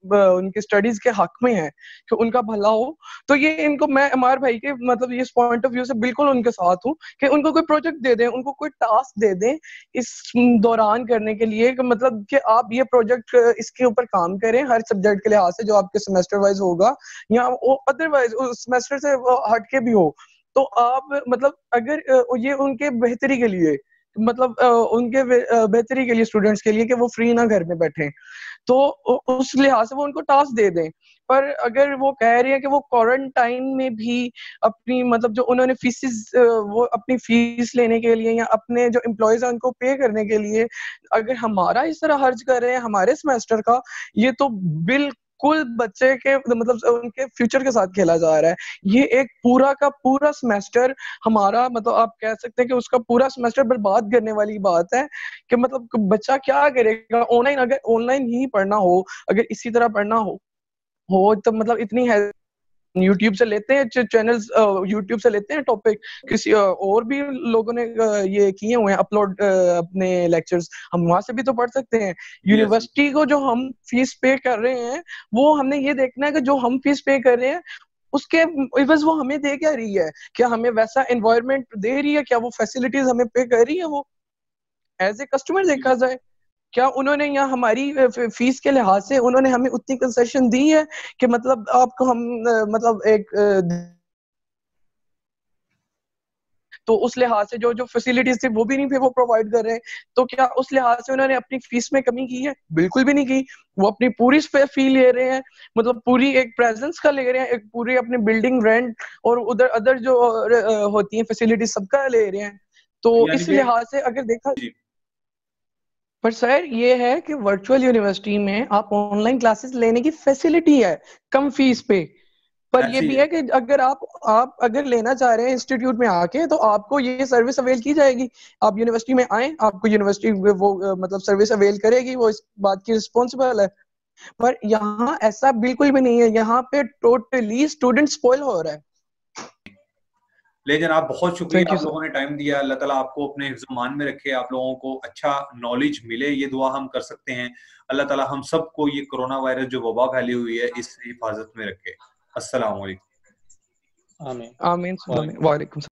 उनके स्टडीज के हक में है कि उनका भला हो। तो ये इनको मैं अमार भाई के मतलब इस पॉइंट ऑफ व्यू से बिल्कुल उनके साथ हूँ कि उनको कोई प्रोजेक्ट दे दें, उनको कोई टास्क दे दें इस दौरान करने के लिए, कि मतलब कि आप ये प्रोजेक्ट इसके ऊपर काम करें हर सब्जेक्ट के लिहाज से जो आपके सेमेस्टर वाइज होगा या अदरवाइज उस सेमेस्टर से हट के भी हो। तो आप मतलब अगर ये उनके बेहतरी के लिए, मतलब उनके बेहतरी के लिए स्टूडेंट्स के लिए कि वो फ्री ना घर में बैठे, तो उस लिहाज से वो उनको टास्क दे दें। पर अगर वो कह रहे हैं कि वो क्वारंटाइन में भी अपनी मतलब जो उन्होंने फीसिस वो अपनी फीस लेने के लिए या अपने जो एम्प्लॉयज हैं उनको पे करने के लिए अगर हमारा इस तरह खर्च कर रहे हैं हमारे सेमेस्टर का, ये तो बिल्कुल कुल बच्चे के मतलब उनके फ्यूचर के साथ खेला जा रहा है। ये एक पूरा का पूरा सेमेस्टर हमारा मतलब आप कह सकते हैं कि उसका पूरा सेमेस्टर बर्बाद करने वाली बात है कि मतलब बच्चा क्या करेगा ऑनलाइन, अगर ऑनलाइन ही पढ़ना हो, अगर इसी तरह पढ़ना हो हो तो मतलब इतनी है यूट्यूब से लेते हैं चैनल्स, यूट्यूब से लेते हैं टॉपिक, किसी और भी लोगों ने ये किए हुए हैं अपलोड अपने लेक्चर्स, हम वहां से भी तो पढ़ सकते हैं। यूनिवर्सिटी को जो हम फीस पे कर रहे हैं वो हमने ये देखना है कि जो हम फीस पे कर रहे हैं उसके इवज वो हमें दे क्या रही है, क्या हमें वैसा एनवायरनमेंट दे रही है, क्या वो फैसिलिटीज हमें पे कर रही है, वो एज ए कस्टमर देखा जाए क्या उन्होंने यहाँ हमारी फीस के लिहाज से उन्होंने हमें उतनी कंसेशन दी है कि मतलब आपको हम मतलब एक तो उस लिहाज से जो जो फैसिलिटीज थी वो भी नहीं थे वो प्रोवाइड कर रहे हैं। तो क्या उस लिहाज से उन्होंने अपनी फीस में कमी की है? बिल्कुल भी नहीं की। वो अपनी पूरी फी ले रहे हैं, मतलब पूरी एक प्रेजेंस का ले रहे हैं, एक पूरी अपनी बिल्डिंग रेंट और उधर अदर जो होती है फैसिलिटीज सबका ले रहे हैं। तो इस लिहाज से अगर देखा, पर सर ये है कि वर्चुअल यूनिवर्सिटी में आप ऑनलाइन क्लासेस लेने की फैसिलिटी है कम फीस पे, पर ये भी है कि अगर आप आप अगर लेना चाह रहे हैं इंस्टीट्यूट में आके तो आपको ये सर्विस अवेल की जाएगी। आप यूनिवर्सिटी में आए, आपको यूनिवर्सिटी वो मतलब सर्विस अवेल करेगी, वो इस बात की रिस्पॉन्सिबल है। पर यहाँ ऐसा बिल्कुल भी नहीं है, यहाँ पे टोटली स्टूडेंट स्पॉइल हो रहा है। ले जनाब, बहुत शुक्रिया आप लोगों ने टाइम दिया। अल्लाह ताला आपको अपने हिफ्ज़-ए-मान में रखे, आप लोगों को अच्छा नॉलेज मिले, ये दुआ हम कर सकते हैं। अल्लाह ताला हम सबको ये कोरोना वायरस जो वबा फैली हुई है इससे हिफाजत में रखे। अस्सलाम वालेकुम। आमीन। आमीन। वालेकुम।